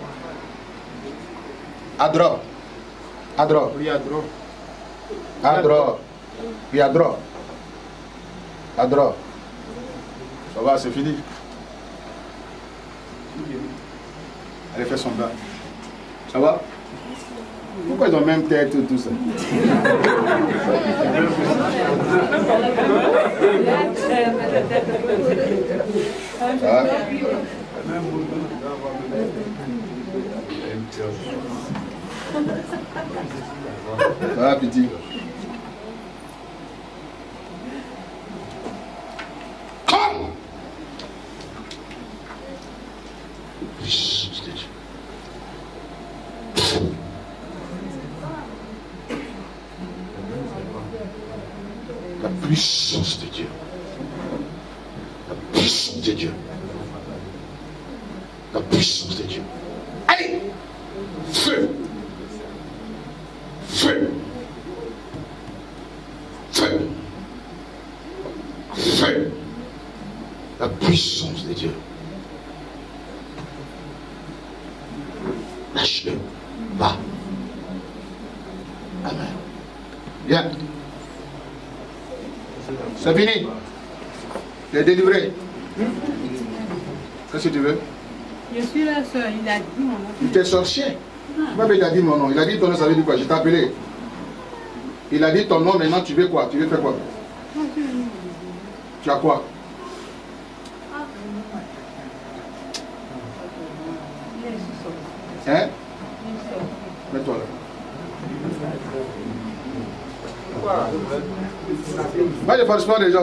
Adro. Adro. Oui, Adro. Adro. Oui, Adro. Adro. Ça va, c'est fini. Elle fait son bain. Ça va? Pourquoi ils ont même tête tout ça? Ça va? Ça va, petit? Come! Puissance de Dieu. La puissance de Dieu. La puissance de Dieu. La puissance de Dieu. Allez! Feu! Feu! Feu! Feu! La puissance de Dieu. Lâche-le. Va. Amen. Bien. C'est fini. Tu es délivré. Qu'est-ce que tu veux? Je suis la soeur, il a dit mon nom. Tu es sorcier. Il a dit mon nom. Il a dit ton nom, ça veut dire quoi? Je t'ai appelé. Il a dit ton nom, maintenant tu veux quoi? Tu veux faire quoi? Tu as quoi? Hein? Mets-toi là. Va je force pas déjà.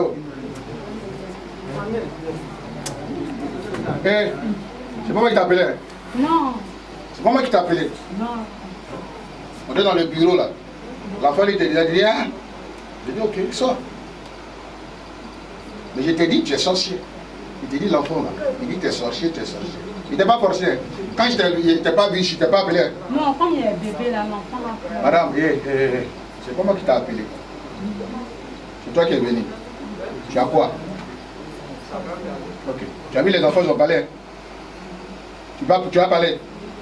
Eh, c'est pas moi qui t'ai appelé. Non. C'est pas moi qui t'ai appelé. Non. On est dans le bureau là. L'enfant il a dit, ah. J'ai dit, ok, sors. Mais je t'ai dit, tu es sorcier. Il t'a dit l'enfant là. Il dit, tu es sorcier, tu es sorcier. Il n'était pas forcé. Quand je t'ai pas vu, je t'ai pas appelé. Non, quand il y a bébé là, l'enfant là. Madame, c'est pas moi qui t'ai appelé. C'est toi qui es venu. Tu as quoi? Ok. Tu as vu les enfants, ils ont parlé. Tu vas parler.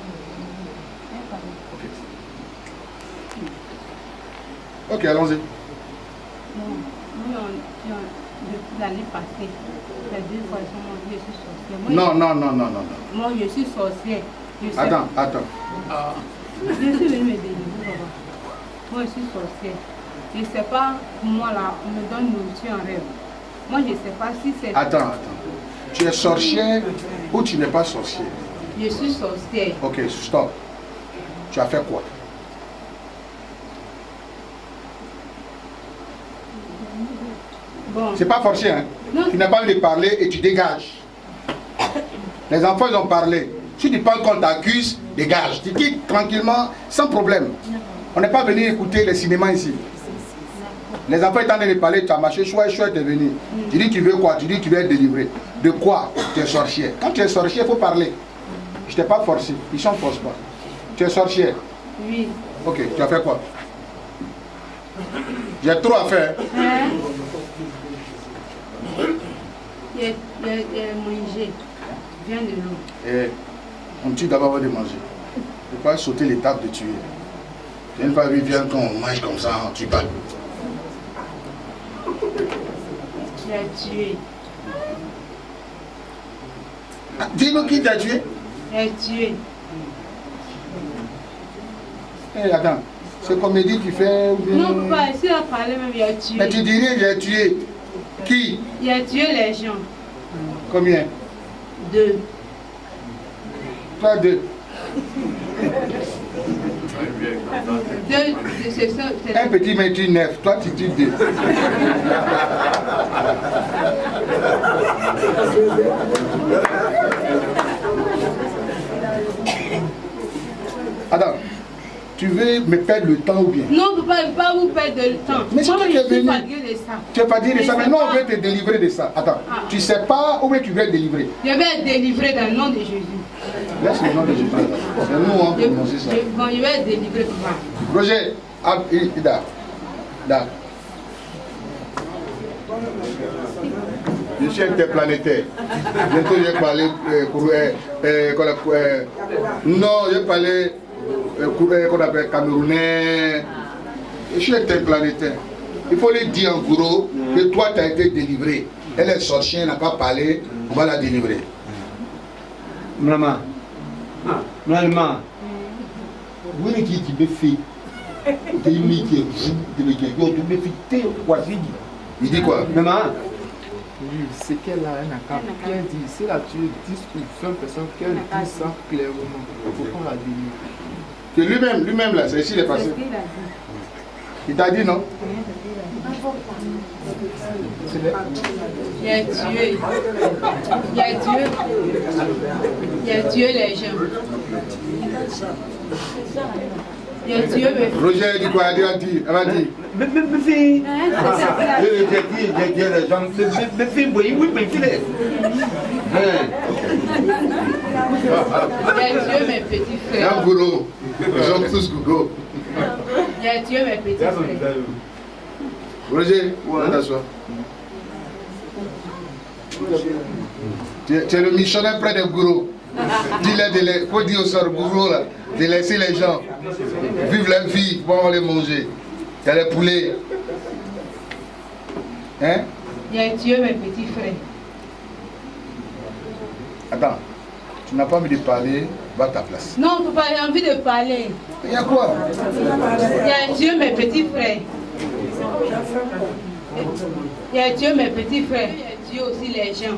Ok, allons-y. Depuis l'année passée, les 2 fois, je suis sorcière. Non. Moi, je suis sorcière. Attends. Je suis venue me délivrer. Moi, je suis sorcière. Je ne sais pas, moi là, on me donne nourriture en rêve. Moi, je ne sais pas si c'est... Attends. Tu es sorcière ou tu n'es pas sorcière? Je suis sorcière. Ok, stop. Tu as fait quoi? Bon. C'est pas forcé, hein? Non. Tu n'as pas envie de parler et tu dégages. Les enfants, ils ont parlé. Si tu parles qu'on t'accuse, dégage. Tu quittes tranquillement, sans problème. On n'est pas venu écouter le cinéma ici. Les enfants étant en train de parler, tu as marché, chouette, tu es venu. Tu dis tu veux quoi? Tu dis tu veux être délivré. De quoi? Tu es sorcier. Quand tu es sorcier, il faut parler. Je t'ai pas forcé. Ils ne forcent pas. Tu es sorcier. Oui. Ok, tu as fait quoi? J'ai trop à faire. Hein? Il a mangé. Viens de l'eau. Et on tue d'abord avant de manger. Il ne faut pas sauter l'étape de tuer. Il ne faut pas vivre quand on mange comme ça, on ne tue pas. Tu as tué. Ah, dis-nous qui t'a tué? Tu as tué. Eh, attends, c'est comédie qui fait ou bien... Non, pas, si on a parlé même, il a tué. Mais tu dis rien, il a tué. Qui? Il a tué les gens. Combien? 2. Toi, 2. 2, c'est ça. Un petit mais tu 9, toi tu tues 2. Attends, Tu veux me perdre le temps ou bien? Non, papa, je ne veux pas vous perdre le temps. Mais c'est toi qui es venu. De ça. Tu es fatigué de ça, mais non, on veut te délivrer de ça. Attends, tu ne sais pas où bien tu veux être délivré? Je vais être délivré dans le nom de Jésus. Laisse le nom de Jésus. C'est nous, hein, pour annoncer ça. Bon, je vais être délivré, papa. Roger, Da. Je suis interplanétaire. Bientôt, je vais parler non, je vais parler qu'on appelle camerounais. Je suis interplanétaire. Il faut lui dire en gros que toi, tu as été délivré. Elle est sorcière, n'a pas parlé, on va la délivrer. Maman. Maman. Vous êtes qui me fait? Il dit quoi? Maman. Oui, c'est qu'elle a un accap. Qu'elle dit, si la tu 10 ou 20 personnes, qu'elle dit ça clairement. Il faut qu'on la délivre. Que lui-même là, c'est ici il est passé. Il t'a dit non? Il a tué. Il a tué les gens. Il a tué mes frères. Roger dit quoi? Elle va dire. Mes filles. J'ai dit les gens. Mes filles, oui, mes filles. Il a tué mes petits frères. Un gourou. Ils sont tous gourous. Il a tué mes petits frères. Roger, on t'assoit. Tu es le missionnaire près des gourous. Dis-le, faut dire aux sœurs gourous là, de laisser les gens vivre leur vie, pour les manger. Il y a les poulets. Hein? Il a tué mes petits frères. Attends, tu n'as pas envie de parler, va à ta place. Non, papa, j'ai envie de parler. Il y a quoi? Il a tué mes petits frères. Il a tué mes petits frères. Il a tué aussi les gens.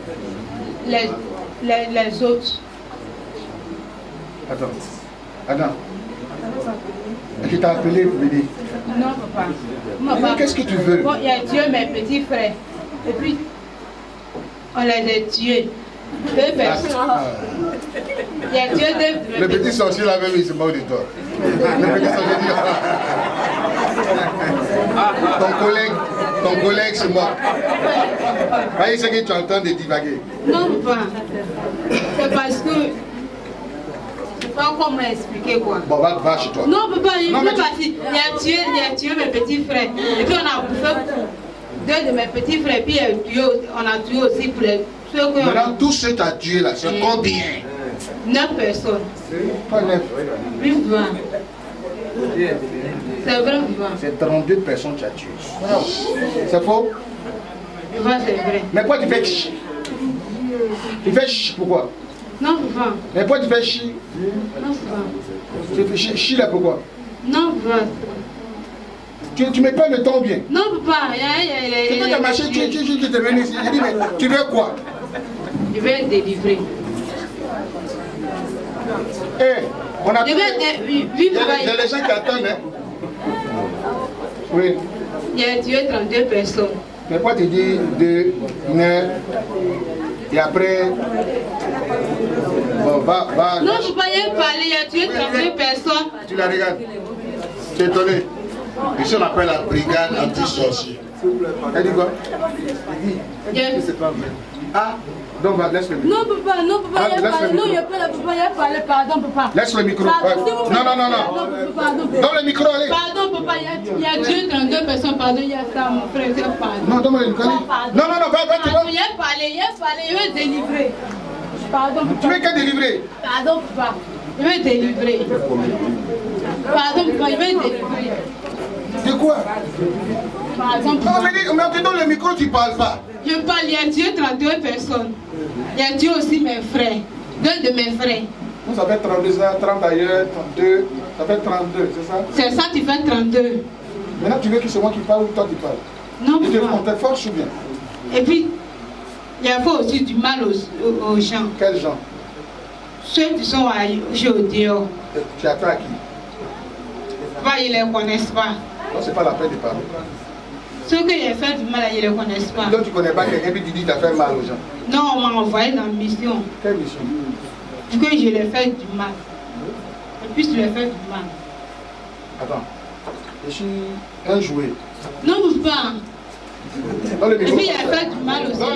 Les autres. Attends. Qui t'a appelé pour me dire? Non, papa. Qu'est-ce que tu veux? Bon, il a tué mes petits frères. Et puis, on les a tués. 2 personnes. Il a tué 2. Le petit sorcier là même, il se moque de toi. Le petit sorcier dit. Ton collègue se moque. Voyez ce que tu entends de divaguer. Non, papa. C'est parce que. Je ne sais pas comment expliquer quoi. Bon, va chez toi. Non, papa, il est parti. Il a tué mes petits frères. Et puis on a bouffé 2 de mes petits frères. Puis on a tué aussi pour les. Maintenant, tout ce que tu as tué là, c'est combien? 9 personnes. Pas 9. Vivant. C'est vrai, vivant. C'est 32 personnes que tu as tuées. C'est faux? Vivant, c'est vrai. Mais pourquoi tu fais chi? Tu fais chi pourquoi? Non, vivant. Mais pourquoi tu fais chi? Non, vivant. Tu fais chi là pourquoi? Non, vivant. Tu mets pas le temps bien? Non, papa. C'est toi qui as marché, tu es venu ici. Je dis, mais tu veux quoi? Je vais être délivré. On a je vais être il y a les gens qui attendent, hein? Oui. Il a tué 32 personnes. Mais pourquoi tu dis 2, 9 et après. Bon, va. Non, je ne peux pas y parler, il a tué 32 personnes. Tu la regardes? Tu es étonné? Ici on appelle la brigade anti-sorcier. Elle dit quoi? Elle dit, c'est pas vrai. Ah, donc laisse le micro. Non, papa, il a parlé. Non, il a parlé, pardon, papa. Laisse le micro. Non. Donne le micro, allez. Pardon, papa, il a tué 32 personnes, pardon, il y a ça, mon frère, pardon. Non, donne le micro. Non, va. Il a parlé, il veut délivrer. Pardon, papa. Tu veux qu'elle délivrer? Pardon, papa, il veut délivrer. Pardon, papa, il veut délivrer. De quoi? Pardon, papa. Mais on te donne le micro, tu parles pas. Je parle, il a tué 32 personnes. Il a tué aussi mes frères. 2 de mes frères. Ça fait 32, 30 ailleurs, 32, ça fait 32, c'est ça? C'est ça, tu fais 32. Maintenant, tu veux que c'est moi qui parle ou toi qui parles? Non, on te force ou bien? Et puis, il a fait aussi du mal aux gens. Quels gens? Ceux qui sont au dehors. Tu as fait à qui? Ils ne les connaissent pas. Non, c'est pas la peine de parler. Ceux qui ont fait du mal, ils ne les connaissent pas. Donc tu ne connais pas quelqu'un et tu dis que tu as fait mal aux gens? Non, on m'a envoyé dans une mission. Quelle mission? Que je les fais du mal. Et puis je les fais du mal. Attends. Je suis un jouet. Non, bouge pas. Dans le Et micro. puis il a fait du mal aussi.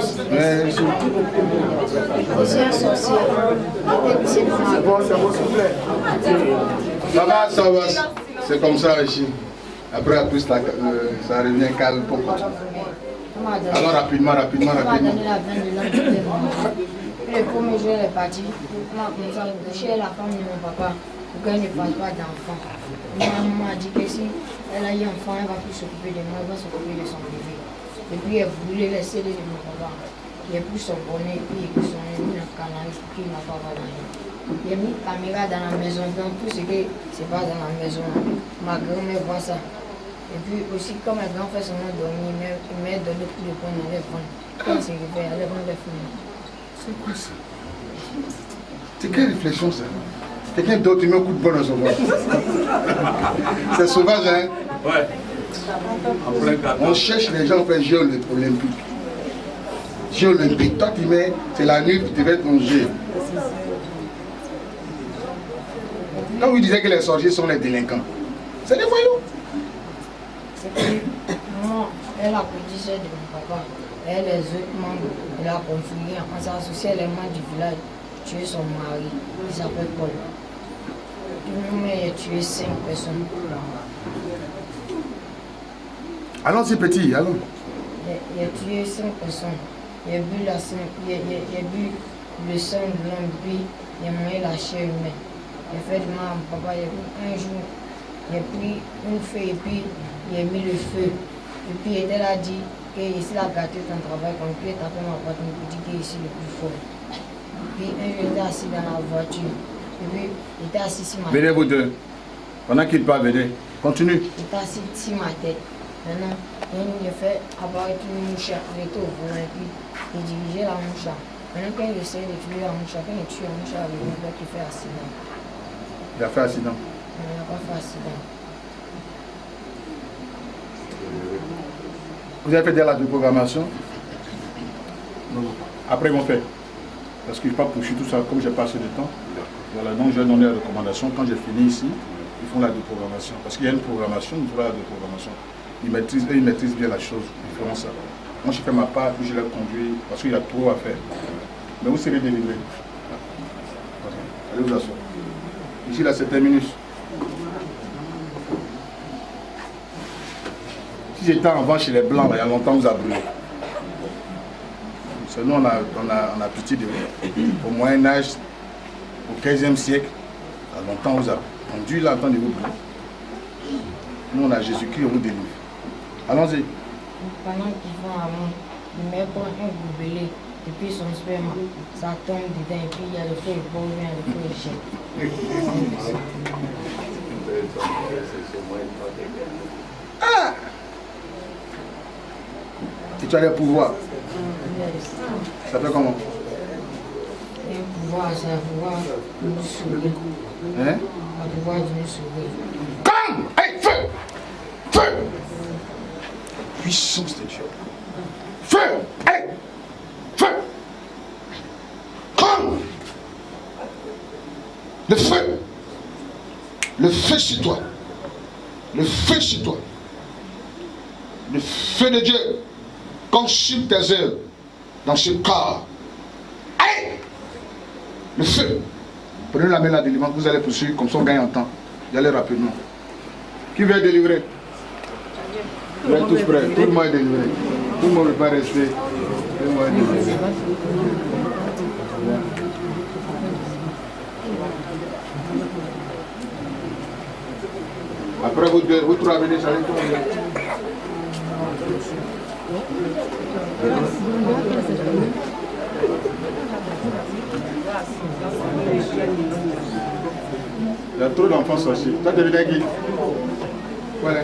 C'est un sorcier. C'est bon, s'il vous plaît. Ça va, ça va. C'est comme ça ici. Après, à plus, ça revient calme pour continuer. Alors, rapidement. On m'a donné la veine de l'homme de moi. Le premier jour, elle est partie. On m'a commencé à boucher la femme de mon papa pour qu'elle ne fasse pas d'enfant. Ma maman a dit que si elle a eu un enfant, elle ne va plus s'occuper de moi, elle va s'occuper de son bébé. Et puis elle voulait laisser de mon papa. Il a pris son bonnet, puis il a pris son mis dans le canal, pour qu'il n'a pas dans lui. Il a mis la caméra dans la maison, donc tout ce qui se passe dans la maison, ma grand-mère voit ça. Et puis aussi, comme ma grand-mère fait son nom dormir, il m'a donné tout le point dans les ventes. Quand c'est réveillé, elle vend les films. C'est quoi ça? C'est quelle réflexion ça? Quelqu'un d'autre, il met un coup de bonne dans son bras. C'est sauvage, hein? Ouais. On cherche les gens pour faire Jeux olympiques. Jeux olympiques. Toi, tu mets, c'est la nuit, tu devais ton jeu. Quand vous disiez que les sorciers sont les délinquants, c'est des voyous. C'est que maman, elle a petit celle de mon papa. Elle les autres membres, elle a confirmé en s'associant les membres du village, tuer son mari, il s'appelle Paul. Lui-même, il a tué 5 personnes. Allons-y, petit, allons. Il a tué 5 personnes. Il a bu le sang de l'homme, puis il a mangé la chair humaine. Il a fait de mal à mon papa. Un jour, il a pris une feuille et puis il a mis le feu. Et puis il a dit qu'ici, il a gâté ton travail, qu'on peut taper ma porte, il dit qu'il est ici le plus fort. Puis un jour, il était assis dans la voiture. Et puis il était assis sur ma tête. Venez vous deux. Pendant qu'il parle, venez. Continue. Il était assis sur ma tête. Maintenant, il a fait apparaître une mouche. Il était au volant et puis il dirigeait la mouche. Maintenant, quand il essaie de tuer la mouche, quand il tue la mouche avec une bloc, il fait accident. Il a fait accident. Non, il n'a pas fait accident. Vous avez fait déjà la déprogrammation? Non. Après, ils vont faire. Parce qu'il ne faut pas pousser tout ça, comme j'ai pas assez de temps. Voilà, donc je vais donner la recommandation. Quand j'ai fini ici, ils font la déprogrammation. Parce qu'il y a une programmation, il faut la déprogrammation. Ils maîtrisent bien la chose, ils feront ça. Moi, je fais ma part, puis je les conduis, parce qu'il y a trop à faire. Mais vous serez délivrés. Voilà. Allez vous asseoir. Ici, là, c'est terminé. Si j'étais en vent chez les Blancs, là, il y a longtemps, vous a brûlé. Nous, on a pitié de vous. Au Moyen-Âge, au 15e siècle, il y a longtemps, vous a conduit là, en temps de vous brûler. Nous, on a Jésus-Christ, on vous délivre. Allons-y. Pendant qu'ils font avant, il met pas un gobelet et puis son sperme, ça tombe dedans et puis il y a le feu, il y a le feu, il jette. Ah! Et tu as des pouvoirs. Ça fait comment? C'est un pouvoir, c'est un pouvoir de nous sauver. Hein? Un pouvoir de nous sauver. Comme! Hey, feu! Feu! Puissance de Dieu. Feu! Allez! Feu! Comme! Le feu! Le feu sur toi. Le feu sur toi. Le feu de Dieu consume tes œuvres dans ce corps. Allez! Le feu! Prenez la main de la délivrance, vous allez poursuivre, comme ça on gagne en temps. Y allez rapidement. Qui veut être délivré? Vous êtes tous prêts, tout le monde est délivré. Tout le monde ne peut pas rester. Tout le monde est délivré. Après vous trois venez, ça allez tomber. Il y a trop d'enfants sorciers. Toi, tu deviens qui? Voilà.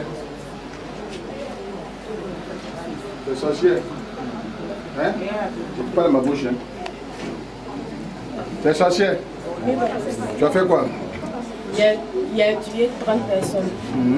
Le sorcier. Hein? Tu parles ma bouche. Hein? C'est sorcier. Tu as fait quoi? Il a tué 30 personnes.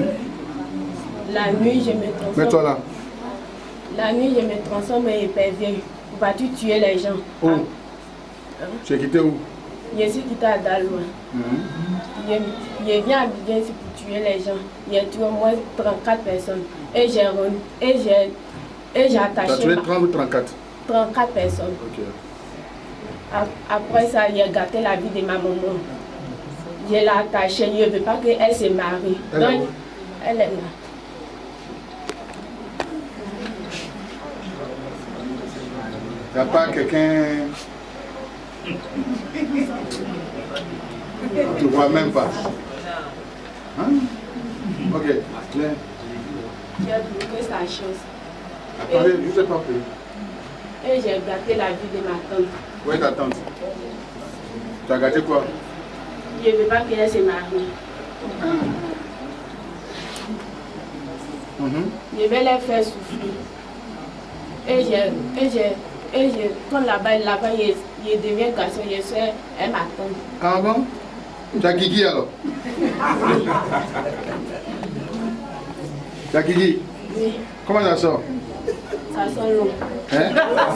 La nuit, je me transforme. Mets-toi là. La nuit, je me transforme en épervier pour partir tuer les gens. Où? Tu es quitté où? Je suis quitté à Daloa. il vient à Abidjan ici pour tuer les gens. Il a tué au moins 34 personnes. Et j'ai attaché. Tu as tué 30 ou 34? 34 personnes. Ok. Après ça, il a gâté la vie de ma maman. Je l'ai attachée, il ne veut pas qu'elle se marie. Donc, elle est là. Il n'y a pas quelqu'un... Tu ne vois même pas. Hein? Ok. Viens. J'ai bloqué sa chose. Attendez, je ne sais pas plus. Et j'ai gâté la vie de ma tante. Où est ta tante? Tu as gâté quoi? Je ne veux pas qu'elle se marie. Je vais les faire souffrir. Comme là-bas, il devient garçon, je sais, elle m'attend. Ah bon? Tu as Kiki alors? Tu as Kiki? Oui. Comment ça sort? Ça sort long. Hein?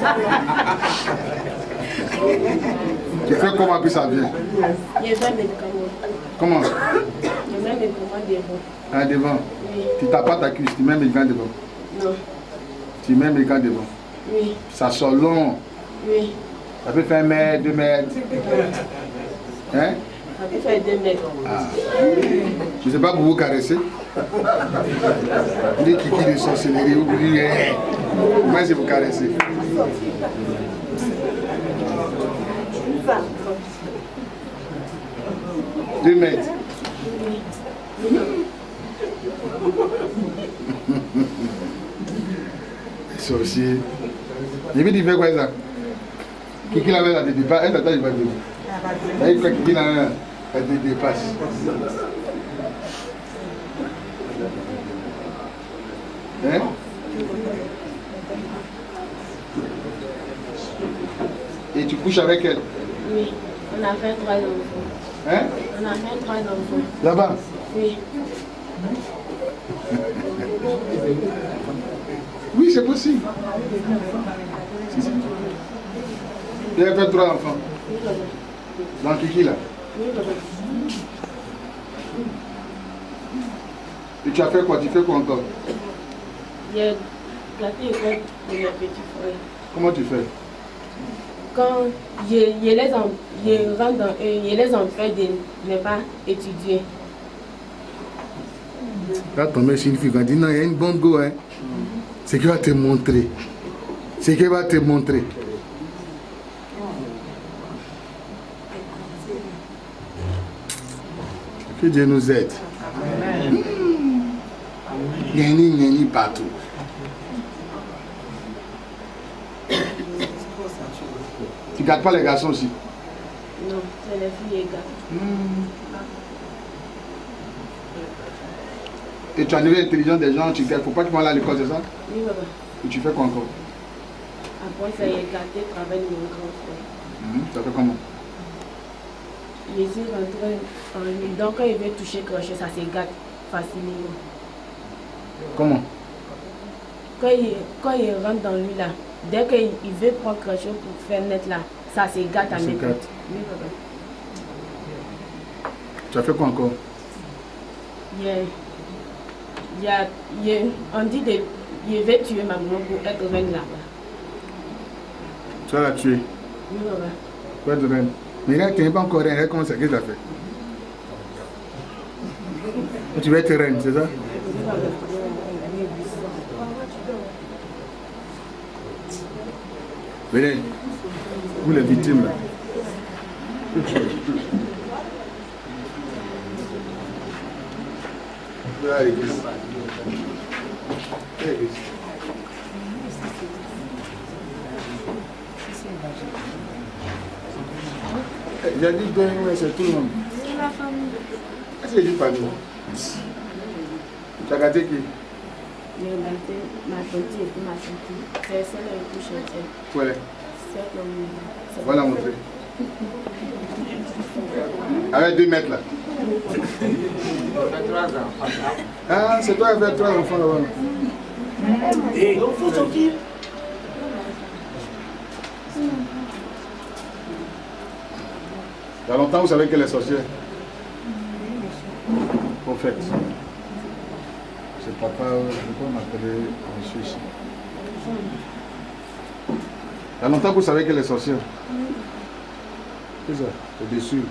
Tu fais comment puis ça vient? Je vais médicaments. Comment? Je mets médicaments devant. Ah, devant? Oui. Tu tapes pas ta cuisse, tu mets médicament devant? Non. Tu mets médicament devant? Oui. Ça sort long? Oui. Ça peut faire 1 mètre, 2 mètres? Hein? Ça peut faire 2 mètres. Ah. Je ne sais pas pour vous caresser. Il dit Kiki de sorcellerie, vous dites, moi c'est vous caresser. Deux mètres. Sorcier. Je vais dire quoi ça? Kiki l'avait la dépasse. Elle t'attend, il va dire. Elle dit Kiki la dépasse. Hein? Et tu couches avec elle? Oui, on a fait 3 enfants. Hein? On a fait 3 enfants. Là-bas? Oui. Oui, c'est possible. Tu as fait 3 enfants? Oui, papa. Dans Kiki là? Oui, papa. Et tu as fait quoi? Tu fais quoi encore? J'ai gâté l'école de mes petits frères. Comment tu fais? Quand je les empêche de ne pas étudier. Là, tomber sur une fille, quand dit non, il y a une bonne go, hein. C'est qu'elle va te montrer. C'est qu'elle va te montrer. Que Dieu nous aide. Ni partout. Tu ne gardes pas les garçons aussi? Non, c'est les filles et gars. Et tu as niveau intelligent des gens, il ne faut pas qu'ils vont aller à l'école, c'est ça? Oui, papa. Et tu fais quoi encore? Après ça, j'ai gâté le travail de mon grand frère. Tu as fait comment? Je suis rentré en lui. Donc quand il veut toucher quelque chose, ça se gâte facilement. Comment? Quand il rentre dans lui là, dès qu'il veut prendre quelque chose pour faire net là, ça se gâte à mes côtés. Oui, papa. Tu as fait quoi encore? On dit de je vais tuer ma maman pour être reine là-bas. Tu vas la tuer? Oui, papa. Pour être reine? Mais là, tu n'es pas encore reine, comment ça? Qu'est-ce que tu as fait? Tu vas être reine, c'est ça? Venez, vous les victimes là. Là, l'église. J'ai dit deux, c'est tout le monde. C'est la famille. Est-ce que j'ai dit famille? Tu as gâté qui? J'ai gâté ma tante et puis ma tante. C'est celle qui touche le ciel. Ouais. C'est comme... Voilà montrer. Avec 2 mètres là. Ah, c'est toi qui as fait 3 enfants là-bas. Et il faut sortir. Il y a longtemps, vous savez qu'elle est sorcière. Prophète. C'est papa, je peux m'appeler monsieur ici. Il y a longtemps que vous savez qu'elle est sorcière. C'est ça, c'est déçu.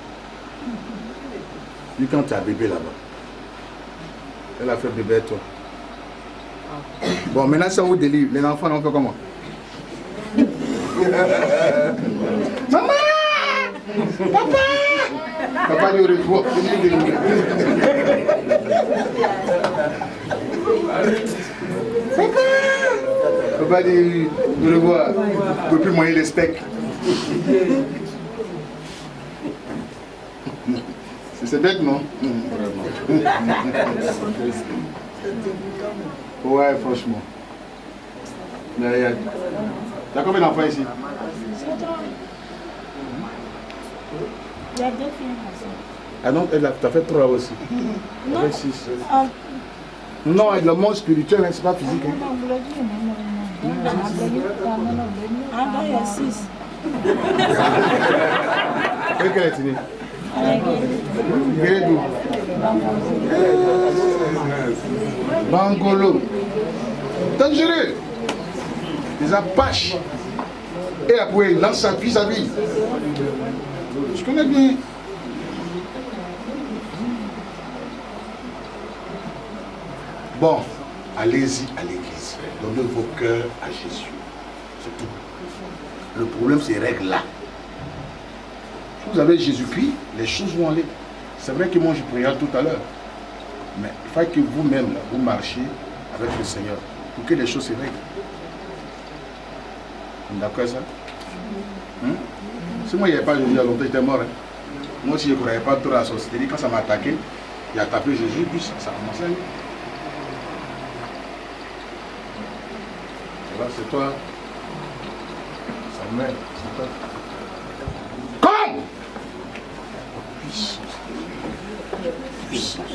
Puis quand tu as bébé là-bas, elle a fait bébé et toi. Bon, maintenant ça vous délivre. Les enfants on fait comment? Maman! Papa! Papa lui revoit. Papa dit le revoir. Vous ne pouvez plus moyer les steaks. C'est bête, non? Ouais, franchement. Il y a combien d'enfants ici? Il y a 2 filles. Ah non, tu as fait 3 aussi. Non. 6. Non, le monde spirituel, c'est pas physique. Hein. Ah, non, il y a 6. Quelle est née? Guéredou. Bangolo. Dangereux. Les Apaches. Et après, il lance sa vie, sa vie. Je connais bien. Bon, allez-y à l'église. Donnez vos cœurs à Jésus. C'est tout. Le problème, c'est règle là. Vous avez Jésus-Christ, les choses vont aller. C'est vrai que moi je priais tout à l'heure. Mais il faut que vous-même, vous marchiez avec le Seigneur pour que les choses se règlent. D'accord ça? Si moi il n'y avait pas Jésus, il y a longtemps j'étais mort. Hein. Moi si je ne croyais pas trop à la sorcellerie, quand ça m'a attaqué, il a tapé Jésus, puis ça a commencé à aller. C'est toi. Samuel, c'est toi. Comme puissance.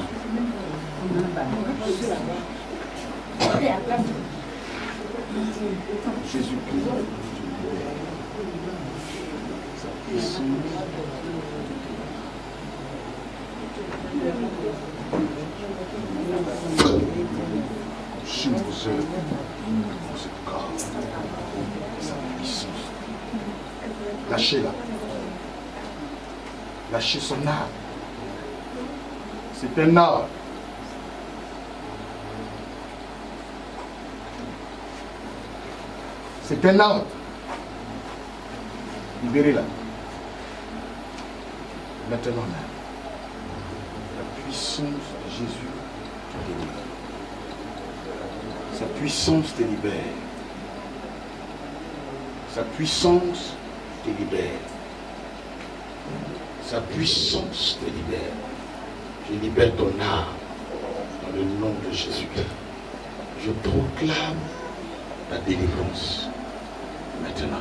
Jésus-Christ. Sa puissance. Sur vos œuvres, ce corps, sa puissance. Lâchez-la. Lâchez son âme. C'est un art. C'est un art. Libérez-la. Maintenant, la puissance de Jésus te délivre. Sa puissance te libère. Sa puissance te libère. Sa puissance te libère. Je libère ton âme dans le nom de Jésus-Christ. Je proclame ta délivrance maintenant.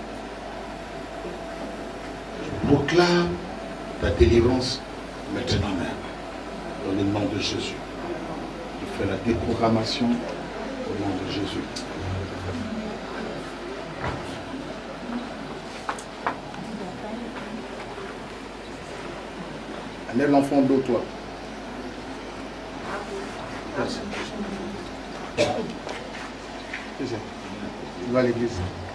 Je proclame ta délivrance maintenant même dans le nom de Jésus. Je fais la déprogrammation au nom de Jésus. Enlève l'enfant d'eau, toi. Merci. Tu vas à l'église.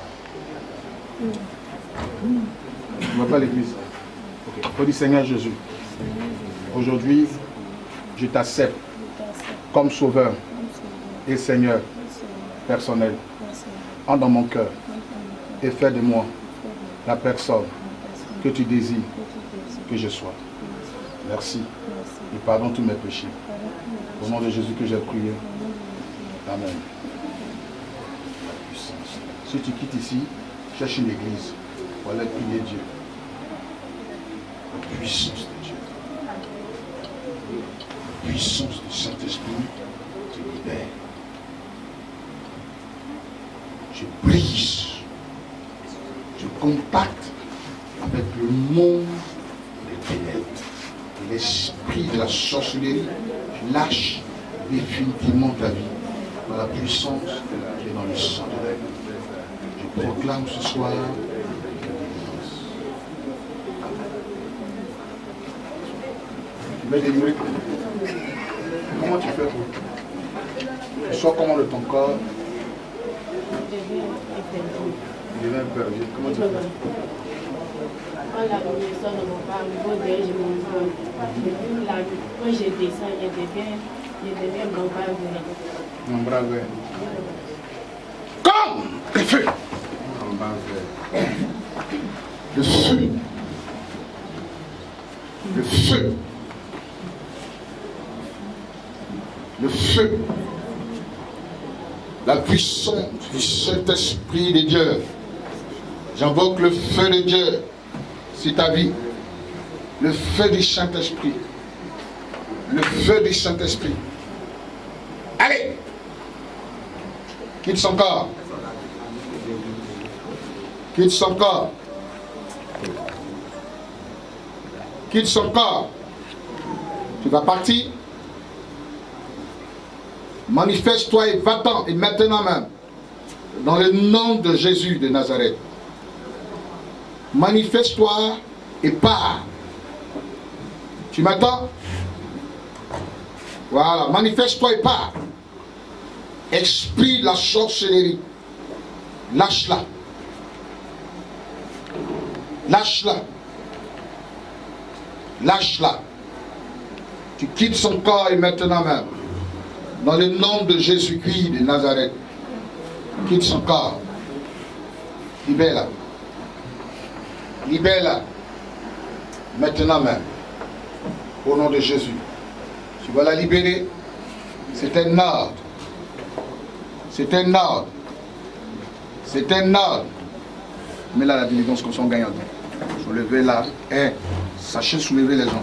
Tu ne vas pas à l'église. Ok. Il faut dire Seigneur Jésus. Aujourd'hui, je t'accepte comme sauveur et Seigneur personnel. Entre dans mon cœur et fais de moi la personne que tu désires que je sois. Merci. Et pardonne tous mes péchés. Au nom de Jésus que j'ai prié. Amen. La puissance. Si tu quittes ici, cherche une église. Voilà, prier Dieu. La puissance de Dieu. La puissance du Saint-Esprit te libère. Je brise. Je contacte avec le monde des ténèbres. L'esprit de la sorcellerie lâche définitivement ta vie dans la puissance et dans le sang de la vie. Je proclame ce soir Tu veux délivrer. Comment tu fais? Tu sors comment de ton corps? Je viens perdu. Comment tu fais? Quand la maison ne va pas, au niveau de je me quand je descends, je deviens mon bras vert. Mon bras vert. Comme le feu. Mon bras vert. Le feu. Le feu. Le feu. La puissance du Saint-Esprit de Dieu. J'invoque le feu de Dieu sur ta vie. Le feu du Saint-Esprit. Le feu du Saint-Esprit. Allez! Quitte son corps. Quitte son corps. Quitte son corps. Tu vas partir. Manifeste-toi et va-t'en, et maintenant même, dans le nom de Jésus de Nazareth. Manifeste-toi et pars. Tu m'attends? Voilà, manifeste-toi et pars. Esprit de la sorcellerie, lâche-la. Lâche-la. Lâche-la. Tu quittes son corps et maintenant même. Dans le nom de Jésus-Christ de Nazareth. Quitte son corps. Libère-la. Libère-la. Maintenant même. Au nom de Jésus. Tu vas la libérer. C'est un ordre. C'est un ordre. C'est un ordre. Mais là, la délivrance comme ça, on gagne en temps. Soulevez là. Et sachez soulever les gens.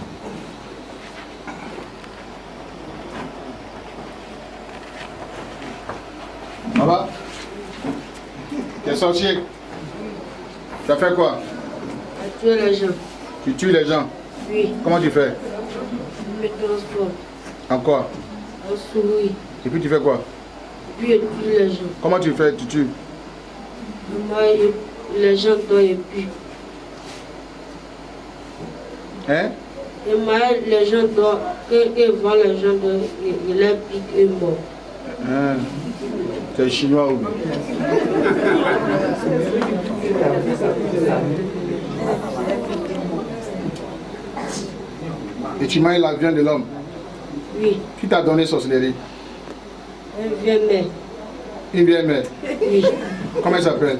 Ça va? Tu es sorcier. Tu as fait quoi? Tu tues les gens. Tu tues les gens? Oui. Comment tu fais? Je me transporte. En quoi? En souris. Et puis tu fais quoi? Puis je tue les gens. Comment tu fais? Tu tues? Moi, les gens donnent et puis. Hein? Et moi, les gens donnent, qu'ils voient les gens donnent, ils les piquent et morts. Hein? C'est chinois ou? Et tu manges la viande de l'homme? Oui. Qui t'a donné sorcellerie? Un vieux mère. Une vieille mère? Oui. Comment elle s'appelle?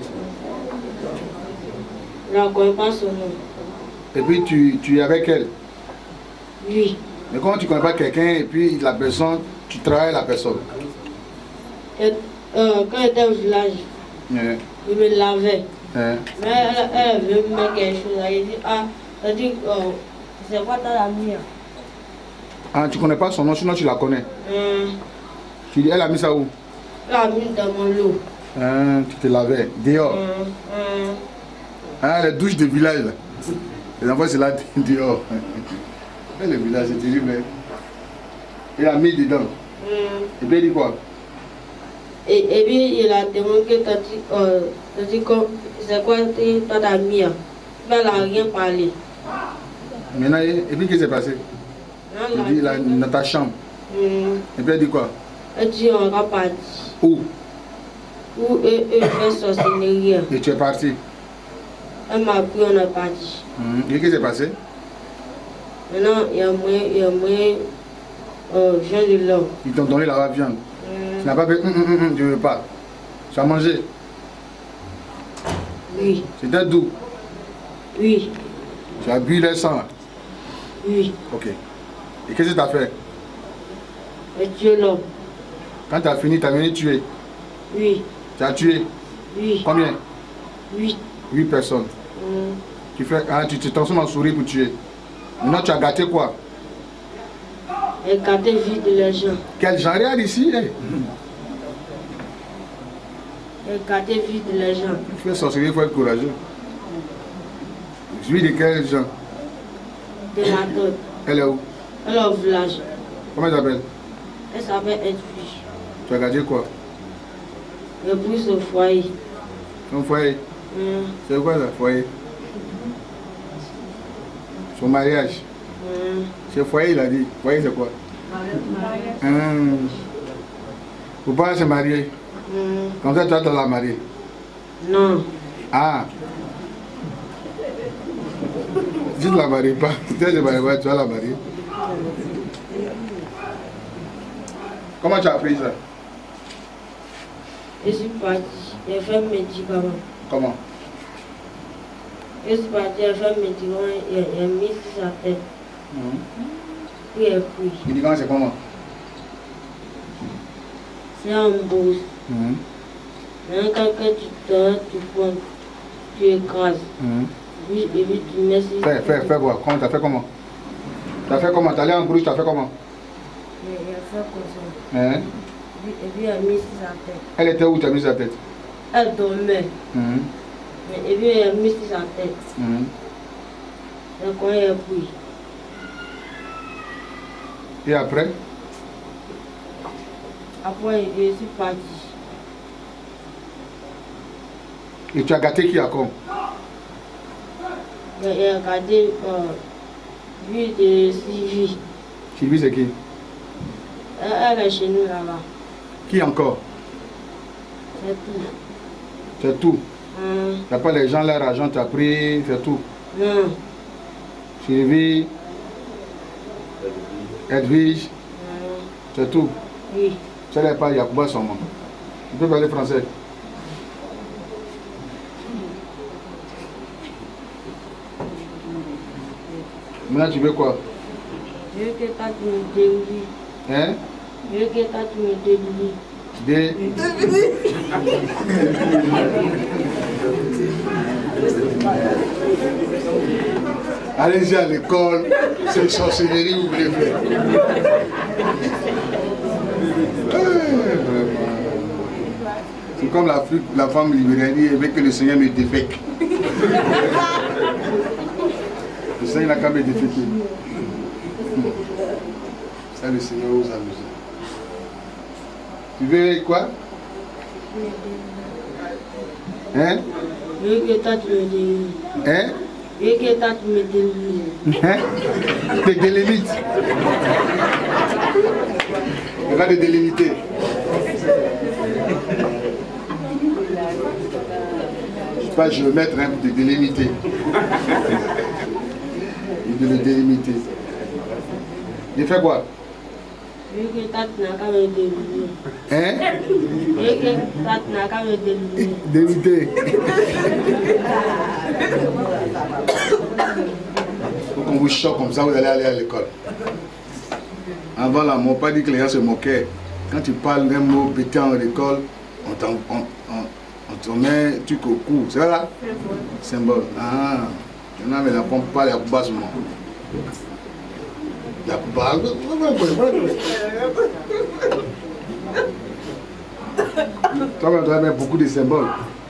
Je ne connais pas son nom. Et puis tu es avec elle? Oui. Mais comment tu ne connais pas quelqu'un et puis la personne, tu travailles la personne? Et, quand j'étais au village, Yeah. je me lavais. Yeah. Mais elle veut me mettre quelque chose. Elle dit, ah, elle dit, c'est quoi ta amie? Ah, tu ne connais pas son nom, sinon tu la connais. Tu dis, elle a mis ça où? Elle a mis dans mon lot. Ah, tu te lavais dehors. Ah, les douches de village là. Les enfants c'est là dehors. Et le village c'est terrible. Il a mis dedans. Et puis il dit quoi? Et puis il a demandé que t'as dit c'est quoi ta amie? Mais elle n'a rien parlé. Maintenant, et puis qu'est-ce qui s'est passé? Il dit dans ta chambre. Et puis elle dit quoi? Elle dit on va partir. Où? Où eux fait sorcellerie. Et tu es parti? Elle m'a pris, on est parti. Et qu'est-ce qui s'est passé? Maintenant, il y a moyen viande de l'homme. Ils t'ont donné la viande. Tu n'as pas fait je ne veux pas. Tu as mangé? Oui. C'était doux? Oui. Tu as bu le sang? Oui. Ok. Et qu'est-ce que tu as fait? Et tuer l'homme. Quand tu as fini, tu as venu tuer? Oui. Tu as tué? Oui. Combien? 8. 8 personnes. Tu te transformes en souris pour tuer. Maintenant, tu as gâté quoi? Et gâté vie de les gens. Quel genre regarde ici? Et gâté vie de les gens. Tu fais sorcellerie, il faut être courageux. Vie de quels gens? De la dot. Elle est où? Elle est au village. Comment elle s'appelle? Elle s'appelle Edwige. Tu as gâté quoi? J'ai pris ce foyer. Son foyer? C'est quoi ça, foyer? Son mariage? C'est foyer, il a dit. Foyer, c'est quoi? Vos parents se marier. Comme ça, toi, tu la mariée? Non. Ah. Si tu ne la maries pas, si tu ne la maries pas, tu vas la marier. Comment tu as appris ça? Je suis parti, j'ai fait mes médicaments. Comment? Je suis parti, j'ai fait mes médicaments, il a mis sur sa tête. Puis il a pris. Médicament, c'est comment? C'est en bourse. Quand tu dors, tu prends, tu écrases. Et puis tu mets sur... Fais quoi? Comment t'as fait comment? T'as fait comment? T'es allé en brousse, t'as fait comment? Il a fait comme ça. Hein? Et puis il a mis sur sa tête. Elle était où, t'as mis sa tête? Elle dormait. Et puis il a mis sur sa tête. Et quand il a pris. Et après? Après, je suis parti. Et tu as gâté qui à con? Il a gardé lui de Sylvie. Sylvie, c'est qui? Elle est chez nous là-bas. Qui encore? C'est tout. C'est tout? T'as pas les gens, leur argent t'as pris, c'est tout? Non. Sylvie? Edwige? C'est tout? Oui. Tu n'as pas Yacouba son nom. Tu peux parler français? Maintenant tu veux quoi? Je veux que tu me délivres. Hein? Je veux que tu me délivres. Allez-y à l'école, c'est sorcellerie que vous voulez faire. C'est comme la femme libérale, elle veut que le Seigneur me défèque. Le Seigneur n'a qu'à me déféquer. Ça, le Seigneur ose amuser. Tu veux quoi? Hein? Je veux que tu me délivres. Hein? Je veux que tu me délivres. Hein? T'es délimite. Il va te délimiter. Je ne suis pas géomètre hein, pour te délimiter. Il de le délimiter. Il fait quoi? Je veux que tu n'as qu'à me délivrer. Hein? Je veux que tu n'as qu'à me délivrer. Délimiter. Faut qu'on vous choque comme ça, vous allez aller à l'école. Avant là, mon père dit que les gens se moquaient. Quand tu parles d'un mot pété en école, on te met un truc au cou. C'est là? Symbole. Ah. Maintenant, mais la pompe pas, il y a Yacouba seulement. Yacouba. Toi, tu dois mettre beaucoup de symboles.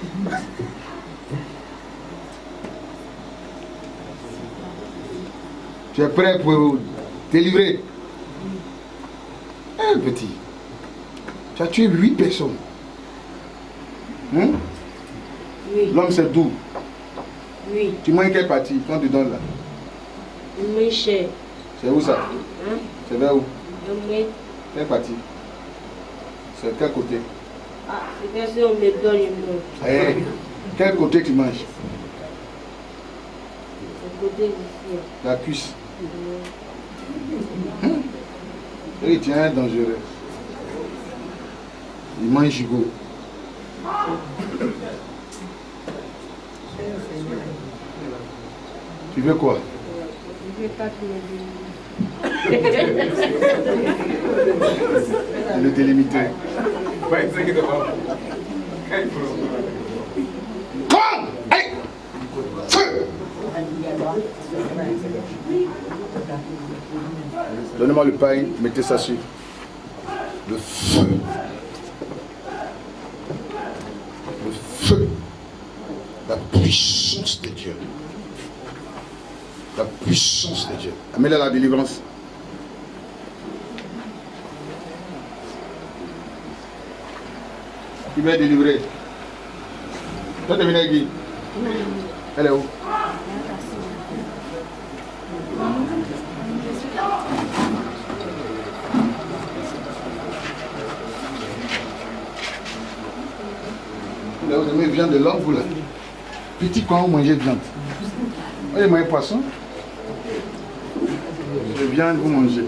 Tu es prêt pour délivrer? Un petit. Tu as tué 8 personnes. Oui. L'homme c'est doux. Oui. Tu manges quelle partie quand tu donnes là? Michel. C'est où ça? Hein? C'est vers où? Oui. Quelle partie? C'est quel côté? Ah, c'est bien sûr, on me donne une Eh, quel côté tu manges? Le côté d'ici. La cuisse. Il tient dangereux. Il mange gigot. Tu veux quoi? Je veux pas que tu me délivres. Le délimité. Comment? Allez! Feu! Donnez-moi le pain, mettez ça sur. Le feu. Le feu. La puissance de Dieu. La puissance de Dieu. Amène-la la délivrance. Qui va délivrer? Toi, tu es venu avec qui? Elle est où? aimez viande de l'homme, vous là. Petit, quand vous mangez viande. Vous mangez poisson. De viande, vous mangez.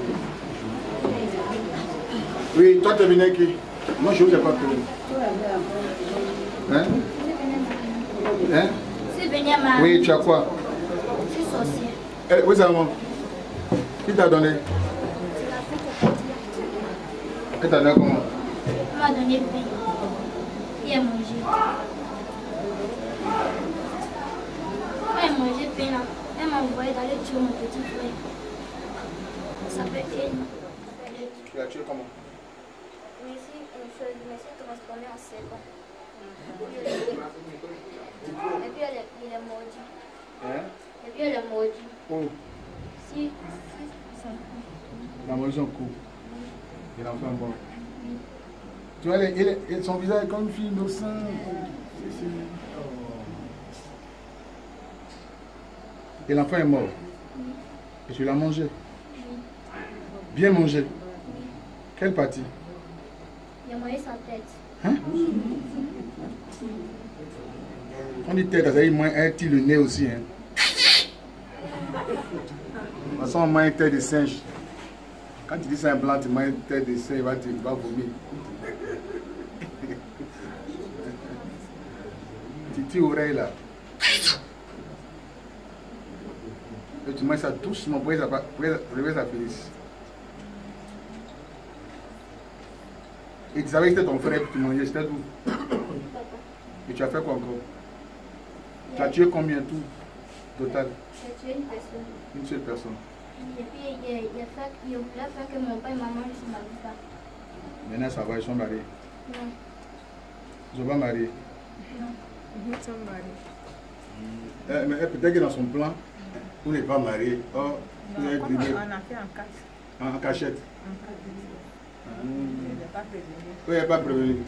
Oui, toi, tu es venu avec qui? Moi, je ne vous ai pas connu. Hein? Hein? C'est venu à ma... Oui, tu as quoi? Je suis sorcière. Eh, où est maman? Qui t'a donné? Elle t'a donné comment? Elle m'a donné pain. Et elle a mangé. Quand elle a mangé pain là, elle m'a envoyé d'aller tuer mon petit frère. Ça s'appelle Elma. Tu l'as tué comment? Je me suis transformée en serpent. Et puis il est mordu. Hein? Et puis elle est mordue. Oh. Si, son cou. Il a mordu son cou. Il a fait un bon. Tu vois, son visage est comme une fille innocente. Et l'enfant est mort. Et tu l'as mangé. Bien mangé. Quelle partie? Il a mangé sa tête. Hein? On dit tête, ça veut dire un petit le nez aussi. Hein? De toute façon, on mange une tête de singe. Quand tu dis c'est un blanc, tu manges une tête de singe, il va vomir. Titi oreille là. Et tu manges ça doucement pour réveiller sa félice. Et tu savais que c'était ton frère que tu mangeais, c'était tout. Et tu as fait quoi encore? Tu as tué combien tout total? J'ai tué une personne. Une seule personne. Et puis il voulait faire que mon père et maman ne se marient pas. Maintenant ça va, ils sont mariés. Non. Ils ne sont pas mariés. Non. Ils sont mariés. Mais peut-être que dans son plan, vous n'êtes pas marié. Oh, vous avez brûlé. On a fait en cachette. En cachette. Il n'est pas prévenu. Oui, il n'est pas prévenu.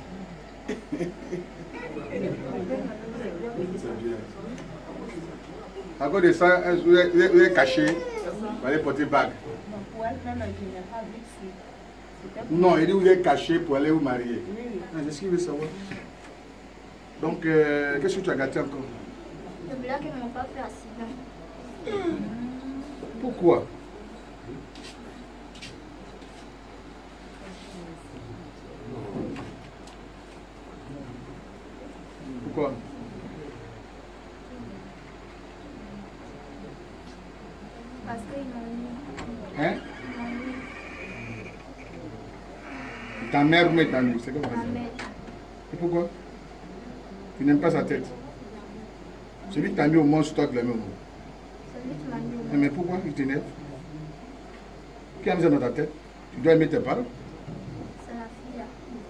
C'est bien. À cause de ça, vous êtes caché, vous allez porter bague. Non, pour elle-même, je n'ai pas vu si. Non, il dit vous êtes caché pour aller vous marier. C'est ce qu'il veut savoir. Donc, qu'est-ce que tu as gâté encore? Je voulais que mon papa fasse accident. Pourquoi? Pourquoi? Parce qu'ils m'ont mis. Hein? Ils m'ont mis. Ta mère ou ta mère? C'est quoi? Ma mère. Et pourquoi? Tu n'aimes pas sa tête? Celui qui t'a mis au monde, c'est toi qui l'as mis au monde. Celui qui m'a mis au monde. Mais pourquoi il t'énerve? Qui a mis ça dans ta tête? Tu dois aimer tes parents. C'est la fille là.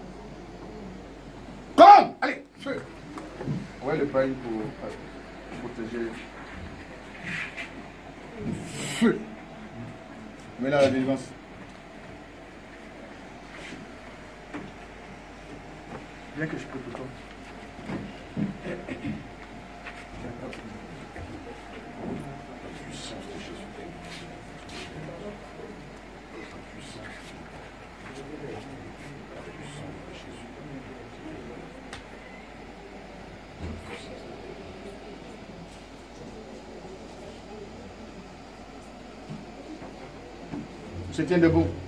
Comme! Allez, feu! Ouais, le pain pour protéger. Feu! Mets là la délivrance. Bien que je peux pour toi. Puissance de Jésus. Se tient debout.